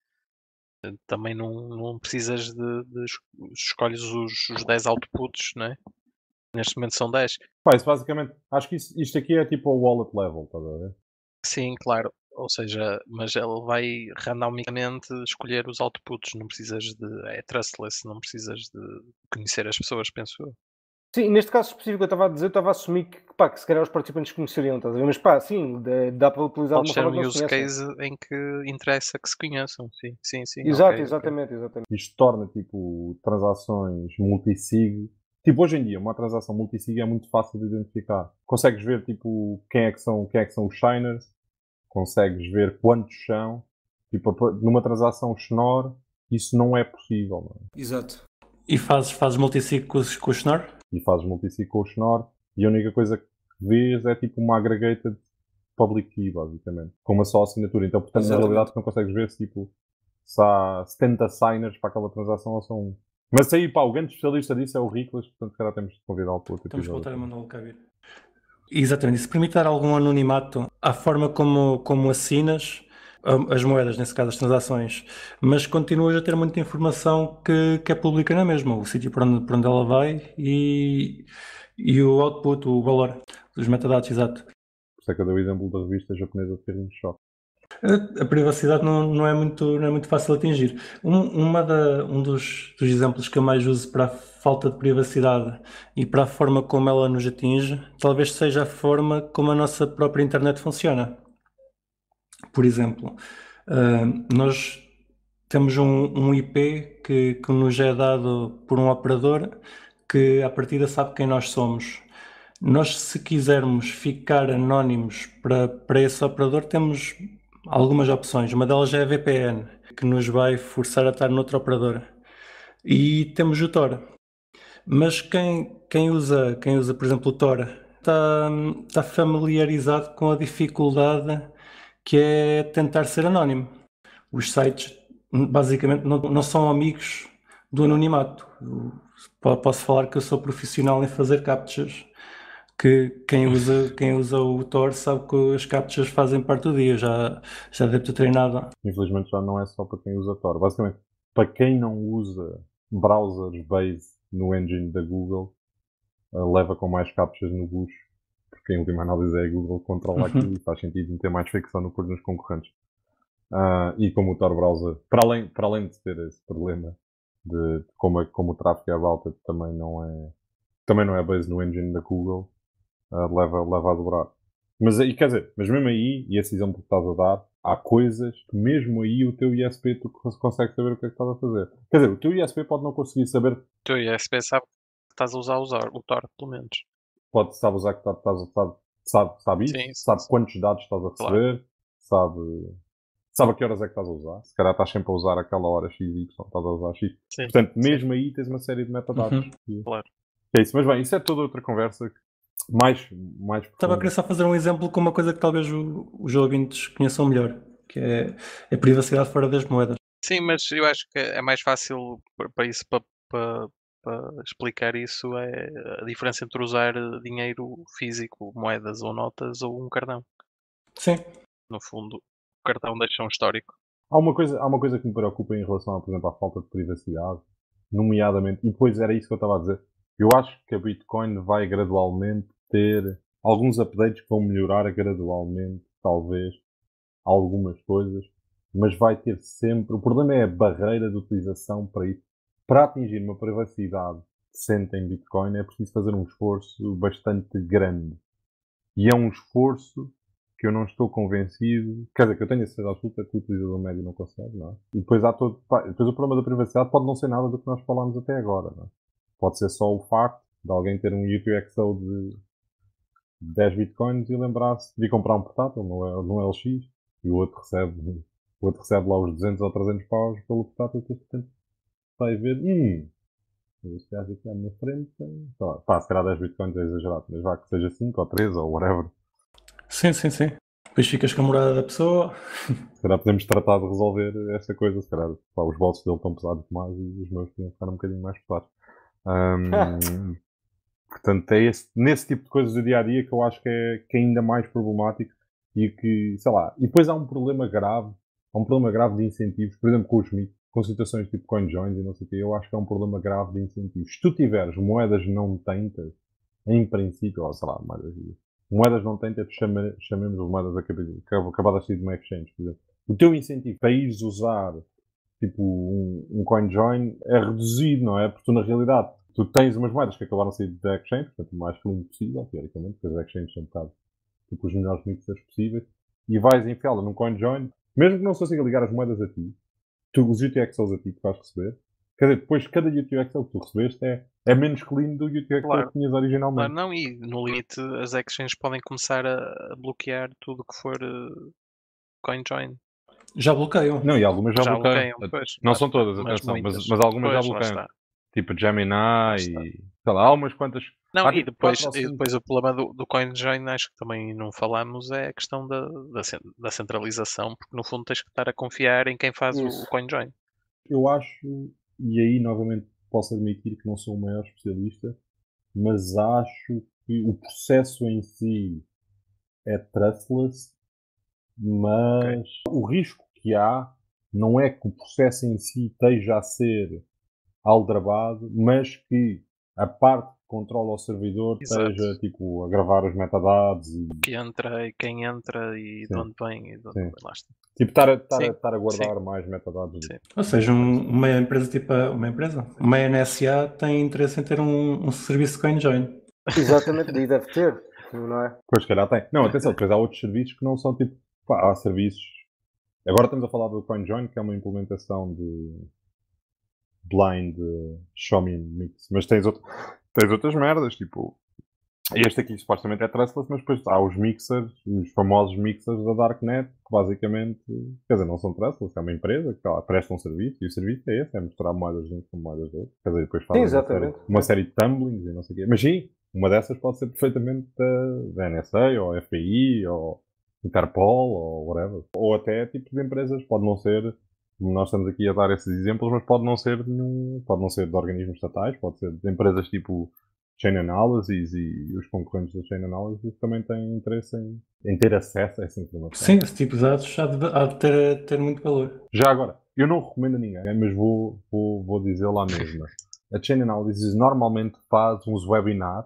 Também não precisas escolhes os 10 outputs, não é? Neste momento são 10. Pá, isso basicamente, acho que isto aqui é tipo o wallet level, estás a ver? Sim, claro. Ou seja, mas ele vai randomicamente escolher os outputs. Não precisas de. É trustless, não precisas de conhecer as pessoas, penso eu. Sim, neste caso específico eu estava a dizer, eu estava a assumir pá, que se calhar os participantes conheceriam, estás a ver? Mas pá, sim, dá para utilizar de Pode uma ser forma um que não se use conhecem. case em que interessa que se conheçam. Sim, sim, sim. Exato, Ok, ok. exatamente. Isto torna, tipo, transações multisig. Tipo, hoje em dia, uma transação multisig é muito fácil de identificar. Consegues ver, tipo, quem é que são os shiners, consegues ver quantos são. Tipo, numa transação Schnorr, isso não é possível, não é? Exato. E fazes multisig com o Schnorr? E fazes multisig com o Schnorr, e a única coisa que vês é tipo uma aggregated public key, basicamente, com uma só assinatura. Então, portanto, na realidade, tu não consegues ver se, tipo, se há 70 signers para aquela transação ou só um. Mas aí, pá, o grande especialista disso é o Riclas, portanto, se calhar temos de convidá-lo para outro Temos que episódio. voltar a mandá-lo cá vir. Exatamente, isso permite dar algum anonimato à forma como assinas as moedas, nesse caso as transações, mas continuas a ter muita informação que é pública na mesma, o sítio por onde ela vai e o output, o valor dos metadados, exato. Por isso é que eu dei o exemplo da revista japonesa de Terem Choque. A privacidade não é muito fácil de atingir. Um dos exemplos que eu mais uso para a falta de privacidade e para a forma como ela nos atinge, talvez seja a forma como a nossa própria internet funciona. Por exemplo, nós temos um IP que nos é dado por um operador que, à partida, sabe quem nós somos. Nós, se quisermos ficar anónimos para esse operador, temos algumas opções. Uma delas é a VPN, que nos vai forçar a estar noutro operador. E temos o Tor. Mas quem usa, por exemplo, o Tor, está familiarizado com a dificuldade que é tentar ser anónimo. Os sites, basicamente, não são amigos do anonimato. Posso falar que eu sou profissional em fazer captchas. Que quem usa o Tor sabe que as captchas fazem parte do dia, já deve ter treinado. Infelizmente já não é só para quem usa Tor. Basicamente, para quem não usa browsers base no engine da Google, leva com mais captchas no bucho, porque em última análise é a Google que controla aquilo e faz sentido meter mais fricção nos concorrentes. E como o Tor browser, para além de ter esse problema de como o tráfego é routed também não é base no engine da Google, leva a dobrar. Mas aí, quer dizer, mas mesmo aí, e esse exemplo que estás a dar, há coisas que mesmo aí o teu ISP tu consegues saber o que é que estás a fazer. Quer dizer, o teu ISP pode não conseguir saber, O teu ISP sabe que estás a usar o Tor, pelo menos. sabe usar que sabe isso, Sim, sabe quantos dados estás a receber, sabe a que horas é que estás a usar. Se calhar estás sempre a usar aquela hora XY, estás a usar X. Sim, Portanto, sim. mesmo aí tens uma série de metadados. Claro. É isso, mas bem, isso é toda outra conversa mais Estava a querer só fazer um exemplo com uma coisa que talvez os ouvintes conheçam melhor, que é a privacidade fora das moedas. Sim, mas eu acho que é mais fácil para isso, para para explicar isso é a diferença entre usar dinheiro físico, moedas ou notas, ou um cartão. Sim, No fundo, o cartão deixa um histórico. Há uma coisa que me preocupa em relação, por exemplo, à falta de privacidade, nomeadamente, e depois era isso que eu estava a dizer. Eu acho que a Bitcoin vai gradualmente ter alguns updates que vão melhorar gradualmente, talvez, algumas coisas, mas vai ter sempre. O problema é a barreira de utilização para isso. Para atingir uma privacidade decente em Bitcoin é preciso fazer um esforço bastante grande. E é um esforço que eu não estou convencido. Quer dizer, que eu tenho a certeza absoluta que o utilizador médio não consegue, não é? E depois há todo. Depois o problema da privacidade pode não ser nada do que nós falámos até agora, não é? Pode ser só o facto de alguém ter um UTXO de 10 bitcoins e lembrar-se de ir comprar um portátil no LX e o outro recebe lá os 200 ou 300 paus pelo portátil que de repente vai ver, este gajo aqui à minha frente tem, sei lá, pá, se calhar 10 bitcoins é exagerado, mas vá que seja 5 ou 3 ou whatever. sim. Depois ficas com a morada da pessoa. Se calhar podemos tratar de resolver essa coisa, se calhar pá, os bolsos dele estão pesados demais e os meus têm que ficar um bocadinho mais pesados. Portanto, é nesse tipo de coisas do dia a dia que eu acho que é ainda mais problemático e que, sei lá, e depois há um problema grave de incentivos, por exemplo, com situações tipo CoinJoins e não sei o quê, eu acho que é um problema grave de incentivos. Se tu tiveres moedas não tentas, em princípio, ou sei lá, moedas não tentas, chamemos de moedas acabadas de sair de uma exchange, por exemplo. O teu incentivo para ires usar tipo um CoinJoin é reduzido, não é? Porque tu na realidade tu tens umas moedas que acabaram de sair da exchange, portanto o mais clean possível, teoricamente, porque as exchanges são um bocado tipo os melhores mixers possíveis, e vais enfiá-la num CoinJoin, mesmo que não se consiga ligar as moedas a ti, os UTXOs a ti que vais receber, quer dizer, depois cada UTXO que tu recebeste é menos clean do UTXO Claro. que tinhas originalmente. Não, e no limite as exchanges podem começar a bloquear tudo que for CoinJoin. Já bloqueiam. Não, e algumas já bloqueiam, bloqueiam. pois, Não mas- são todas, mas atenção, mas muitas. algumas já Pois, lá bloqueiam. está. Tipo Gemini está. e sei lá, há umas quantas. Não, Há e tipo depois, 4 ou e 5. depois o problema do CoinJoin, acho que também não falamos, é a questão da centralização, porque no fundo tens que estar a confiar em quem faz o Isso. CoinJoin. Eu acho, e aí novamente posso admitir que não sou o maior especialista, mas acho que o processo em si é trustless, mas o risco que há não é que o processo em si esteja a ser aldrabado, mas que a parte que controla o servidor Exato. esteja tipo, a gravar os metadados e Que entra e quem entra e de Sim. onde vem e de onde Sim. vem. Lá está. tipo, estar Sim, a guardar mais metadados. Sim. Ou seja, uma empresa tipo uma NSA tem interesse em ter um serviço de CoinJoin. Exatamente, daí deve ter, não é? Pois, se calhar tem. Não, atenção, depois há outros serviços que não são tipo. Pá, há serviços. Agora estamos a falar do CoinJoin, que é uma implementação de blind Xiaomi Mix. Mas tens outras merdas, tipo. Este aqui supostamente é trustless, mas depois há os mixers, os famosos mixers da Darknet, que basicamente, quer dizer, não são trustless, é uma empresa que presta um serviço, e o serviço é esse, é misturar moedas de um com moedas de outro. Quer dizer, depois fazem uma série de tumblings e não sei o quê. Mas sim, uma dessas pode ser perfeitamente da NSA, ou FBI, ou Interpol, ou whatever. Ou até tipo de empresas, pode não ser, nós estamos aqui a dar esses exemplos, mas pode não ser de organismos estatais, pode ser de empresas tipo Chain Analysis e os concorrentes da Chain Analysis também têm interesse em ter acesso a essa informação. Sim, esse tipo de dados há de ter muito valor. Já agora, eu não recomendo a ninguém, mas vou dizer lá mesmo. A Chain Analysis normalmente faz uns webinars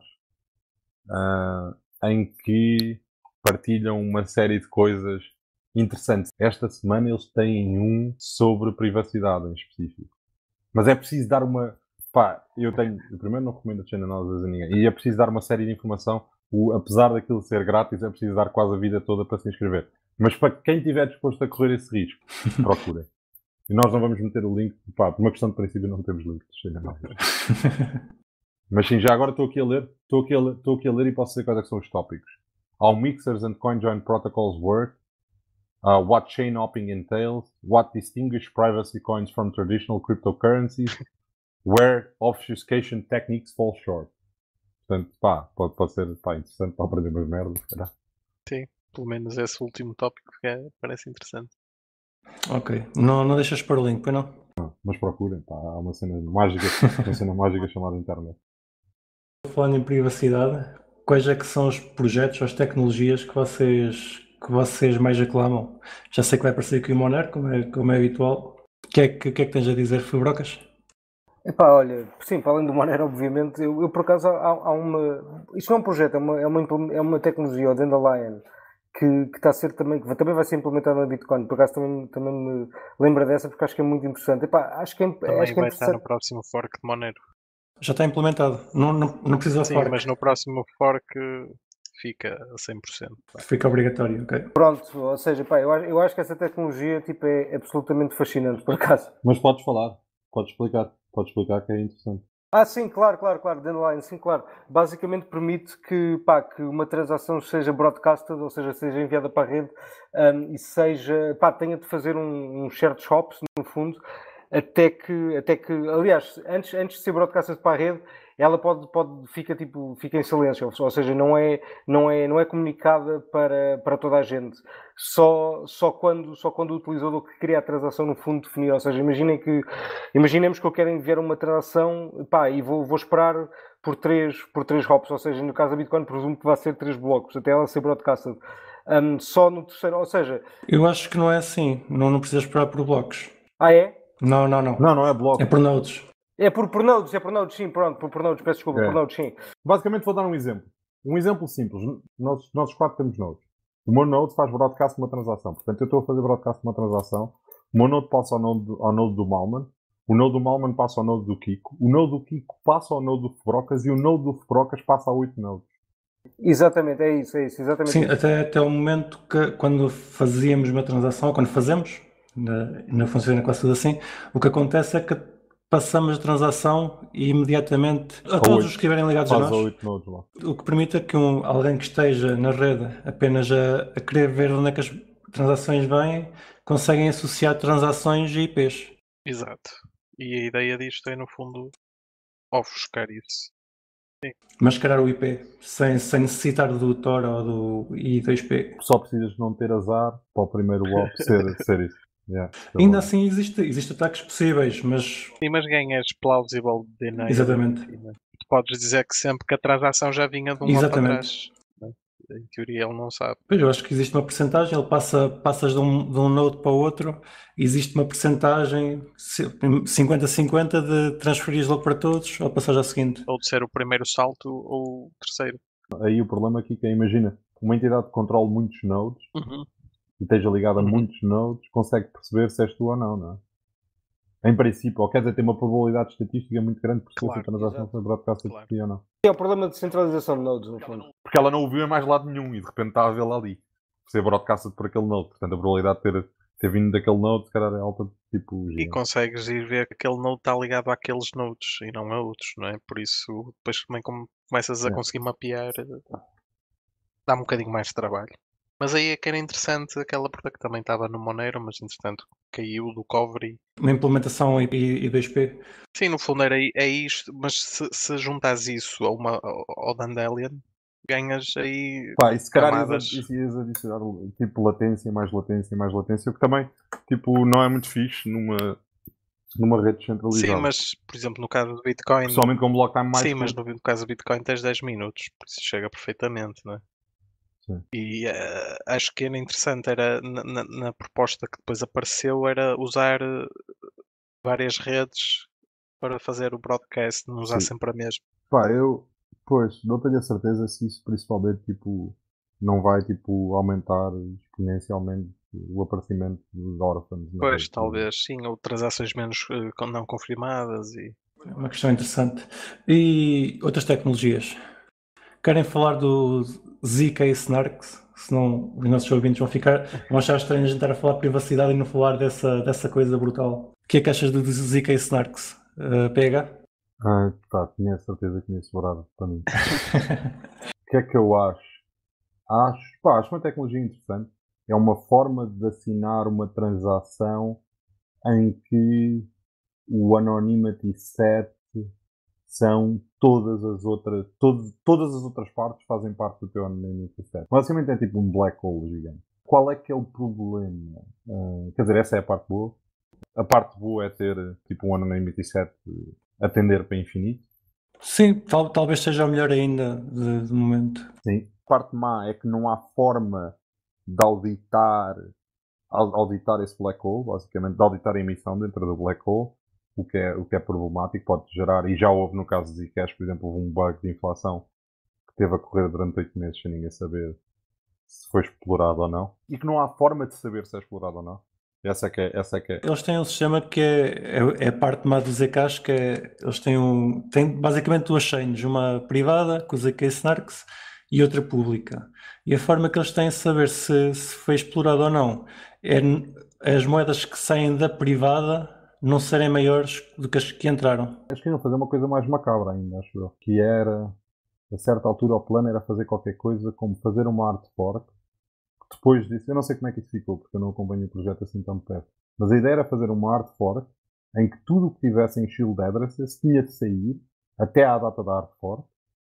em que partilham uma série de coisas interessantes. Esta semana eles têm um sobre privacidade em específico. Mas é preciso dar uma... Pá, eu primeiro não recomendo a Chain Analysis a ninguém. E é preciso dar uma série de informação. Apesar daquilo ser grátis, é preciso dar quase a vida toda para se inscrever. Mas para quem estiver disposto a correr esse risco, procurem. E nós não vamos meter o link. Pá, por uma questão de princípio não temos link de Chain Analysis. Mas sim, já agora estou aqui a ler e posso dizer quais é que são os tópicos. How mixers and CoinJoin protocols work. What chain hopping entails. What distinguishes privacy coins from traditional cryptocurrencies. Where obfuscation techniques fall short. Portanto, pá, pode ser interessante para aprender umas merdas. Será? Sim, pelo menos esse último tópico parece interessante. Ok. Não deixas para o link, pois não? Mas procurem, pá, há uma cena mágica chamada internet. Falando em privacidade, quais é que são os projetos ou as tecnologias que vocês mais aclamam? Já sei que vai aparecer aqui o Monero, como é habitual. O que é que tens a dizer, Fibrocas? Epá, olha, sim, para além do Monero, obviamente, eu por acaso há uma. Isto não é um projeto, é uma tecnologia, o Dandelion, que está a ser também, que também vai ser implementada na Bitcoin. Por acaso também me lembra dessa, porque acho que é muito interessante. Epá, acho que é Também vai estar no interessante. próximo fork de Monero. Já está implementado. Não precisa de Sim, fork. mas no próximo fork fica a 100%. Fica obrigatório, ok? Pronto, ou seja, pá, eu acho que essa tecnologia tipo, é absolutamente fascinante, por acaso. Mas podes falar, podes explicar que é interessante. Sim, claro, Dandelion, sim, claro. Basicamente permite que uma transação seja broadcasted, ou seja, seja enviada para a rede e tenha de fazer uns certos hops, no fundo, até que, aliás, antes de ser broadcasted para a rede, ela fica em silêncio, ou seja, não é comunicada para toda a gente. Só quando o utilizador que cria a transação, no fundo, definir, ou seja, imaginemos que eu quero enviar uma transação, pá, e vou esperar por três hops, ou seja, no caso da Bitcoin, presumo que vai ser 3 blocos, até ela ser broadcasted. Só no terceiro, ou seja... Eu acho que não é assim. Não precisas esperar por blocos. É? Não. Não é bloco. É por nodes. É por nodes, sim, pronto, por nodes, peço desculpa, É. por nodes, sim. Basicamente vou dar um exemplo. Um exemplo simples. Nós 4 temos nodes. O meu node faz broadcast de uma transação. Portanto, eu estou a fazer broadcast de uma transação. O meu node passa ao node do Malman. O node do Malman passa ao node do Kiko. O node do Kiko passa ao node do Fubrocas. E o node do Fubrocas passa a 8 nodes. Exatamente, é isso, exatamente Sim, isso. até o momento que quando fazíamos uma transação, ou quando fazemos, não funciona quase tudo assim, o que acontece é que passamos a transação e imediatamente a todos os que estiverem ligados a Faz a nós, 8 nodes lá. o que permite que alguém que esteja na rede apenas a querer ver onde é que as transações vêm, conseguem associar transações e IPs. Exato. E a ideia disto é, no fundo, ofuscar isso. Mascarar o IP sem necessitar do Tor ou do I2P. Só precisas não ter azar para o primeiro op ser isso. Yeah, Ainda assim existe ataques possíveis, mas Sim, mas ganhas plausible denial. exatamente. Né? Tu podes dizer que sempre que a transação já vinha de um lado para Exatamente. trás. Né? Em teoria ele não sabe. Pois eu acho que existe uma percentagem, ele passas de um node para o outro, existe uma percentagem 50-50 de transferir logo para todos ou passar ao seguinte. Ou de ser o primeiro salto ou o terceiro. Aí o problema aqui é, imagina, uma entidade que controla muitos nodes Uhum. e esteja ligada a muitos nodes, consegue perceber se és tu ou não é? Em princípio, ou quer dizer, tem uma probabilidade estatística muito grande por Claro, se a transação exato. foi broadcast Claro. ou não. É o problema de centralização de nodes, no fundo. Porque ela não o viu em mais lado nenhum e de repente está a vê-la ali. Por ser broadcasted por aquele node. Portanto, a probabilidade de ter vindo daquele node, se calhar, é alta, tipo, E gigante. consegues ir ver que aquele node está ligado àqueles nodes e não a outros, não é? Por isso, depois também como começas a conseguir mapear, dá um bocadinho mais de trabalho. Mas aí é que era interessante aquela porta que também estava no Monero, mas entretanto caiu do cover e... Uma implementação I2P. Sim, no fundo é isto, mas se juntas isso ao Dandelion, ganhas aí Pá, e se calhar camadas. ias adicionar tipo latência, mais latência, o que também tipo, não é muito fixe numa rede descentralizada. Sim, mas por exemplo no caso do Bitcoin... Principalmente com um block time mais Sim, mas curto. no caso do Bitcoin tens 10 minutos, por isso chega perfeitamente, não é? Sim. E acho que era interessante, era na proposta que depois apareceu, era usar várias redes para fazer o broadcast, não usar Sim. sempre a mesma. Pá, pois, não tenho a certeza se isso principalmente, tipo, não vai, tipo, aumentar exponencialmente o aparecimento dos órfãos. na Pois, rede. talvez sim, ou transações menos não confirmadas e... É uma questão interessante. E outras tecnologias? Querem falar do ZK Snarks? Senão os nossos ouvintes vão achar estranho a gente estar a falar de privacidade e não falar dessa coisa brutal. O que é que achas do ZK Snarks, PH? Tinha a certeza que tinha sobrado para mim. O que é que eu acho? Acho uma tecnologia interessante. É uma forma de assinar uma transação em que o anonymity set são todas as outras partes fazem parte do teu anonymity set. Basicamente é tipo um black hole gigante. Qual é que é o problema? Quer dizer, essa é a parte boa. A parte boa é ter tipo um anonymity set atender para infinito. Sim, talvez seja o melhor ainda de momento. Sim. A parte má é que não há forma de auditar esse black hole, basicamente, de auditar a emissão dentro do black hole, o que é problemático, pode gerar, e já houve no caso de Zcash, por exemplo, houve um bug de inflação que teve a correr durante 8 meses sem ninguém saber se foi explorado ou não, e que não há forma de saber se é explorado ou não. Essa é que é. Eles têm um sistema que é a parte má do Zcash, que é, eles têm basicamente duas chains, uma privada, com o ZK Snarks, e outra pública. E a forma que eles têm de saber se foi explorado ou não é as moedas que saem da privada não serem maiores do que as que entraram. Acho que iam fazer uma coisa mais macabra ainda, acho eu, que era, a certa altura o plano era fazer qualquer coisa como fazer uma hard fork. Depois disso, eu não sei como é que isso ficou, porque eu não acompanho o projeto assim tão de perto. Mas a ideia era fazer uma hard fork em que tudo o que tivesse em shield addresses tinha de sair até à data da hard fork.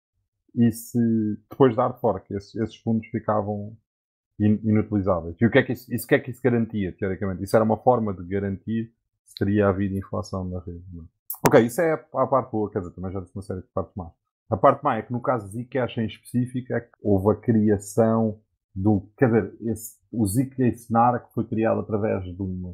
E se depois da hard fork esses fundos ficavam inutilizáveis. E o que é que isso garantia, teoricamente? Isso era uma forma de garantir se teria havido inflação na rede. Ok, isso é a parte boa, quer dizer, também já disse uma série de partes más. A parte má é que no caso de Zcash em específico é que houve a criação quer dizer, o ZK Snark foi criado através de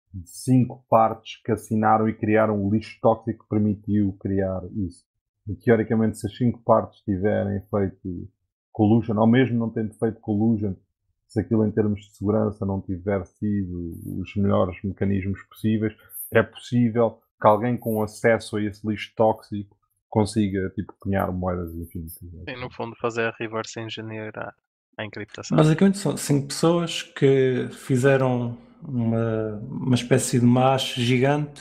5 partes que assinaram e criaram o lixo tóxico que permitiu criar isso. E teoricamente, se as 5 partes tiverem feito collusion, ou mesmo não tendo feito collusion, se aquilo em termos de segurança não tiver sido os melhores mecanismos possíveis, é possível que alguém com acesso a esse lixo tóxico consiga tipo cunhar moedas infinitas. E no fundo fazer a reverse engineer a encriptação. Basicamente são 5 pessoas que fizeram uma espécie de uma haste gigante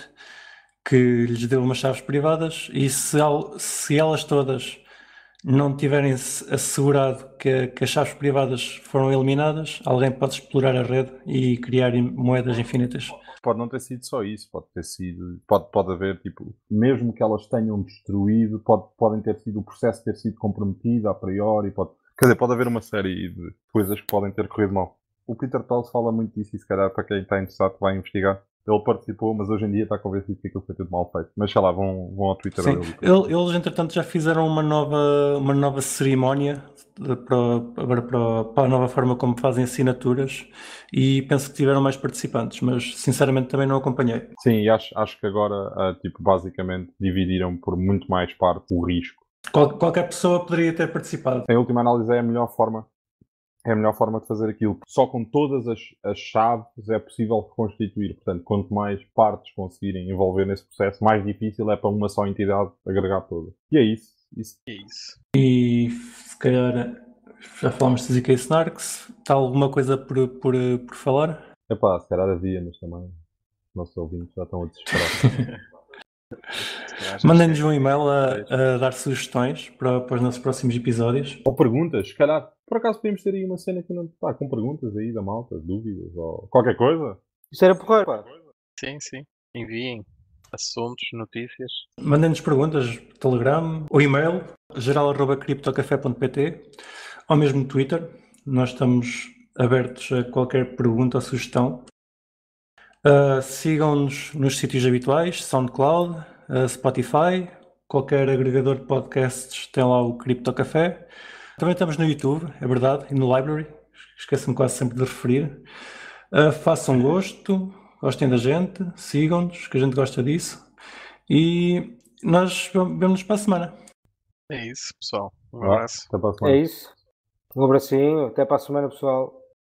que lhes deu umas chaves privadas e se elas todas não tiverem assegurado que as chaves privadas foram eliminadas, alguém pode explorar a rede e criar moedas infinitas. Pode não ter sido só isso, pode haver, tipo, mesmo que elas tenham destruído, podem ter sido, o processo ter sido comprometido a priori, quer dizer, pode haver uma série de coisas que podem ter corrido mal. O Peter Tolles fala muito disso e se calhar para quem está interessado vai investigar. Ele participou, mas hoje em dia está convencido que aquilo foi tudo mal feito. Mas sei lá, vão ao Twitter Sim, dele. eles entretanto já fizeram uma nova cerimónia para a nova forma como fazem assinaturas e penso que tiveram mais participantes, mas sinceramente também não acompanhei. Sim, e acho que agora, tipo, basicamente dividiram por muito mais parte o risco. Qualquer pessoa poderia ter participado. Em última análise é a melhor forma de fazer aquilo. Só com todas as chaves é possível reconstituir. Portanto, quanto mais partes conseguirem envolver nesse processo, mais difícil é para uma só entidade agregar todas. E é isso. É isso. E se calhar já falámos de ZK Snarks. Está alguma coisa por falar? Epá, se calhar havia, mas também os nossos ouvintes já estão a desesperar. Mandem-nos um e-mail a dar sugestões para os nossos próximos episódios. Ou perguntas, se calhar, por acaso podemos ter aí uma cena que não está com perguntas aí da malta, dúvidas, ou qualquer coisa. Isso era porreiro, pá. Sim, sim. Enviem assuntos, notícias. Mandem-nos perguntas no Telegram ou e-mail geral@criptocafé.pt ou mesmo no Twitter. Nós estamos abertos a qualquer pergunta ou sugestão. Sigam-nos nos sítios habituais, SoundCloud, Spotify, qualquer agregador de podcasts tem lá o Cripto Café. Também estamos no YouTube, é verdade, e no Library, esqueço-me quase sempre de referir. Façam gosto, gostem da gente, sigam-nos, que a gente gosta disso. E nós vemos-nos para a semana. É isso, pessoal. Um abraço. Até para a semana. É isso. Um abracinho. Até para a semana, pessoal.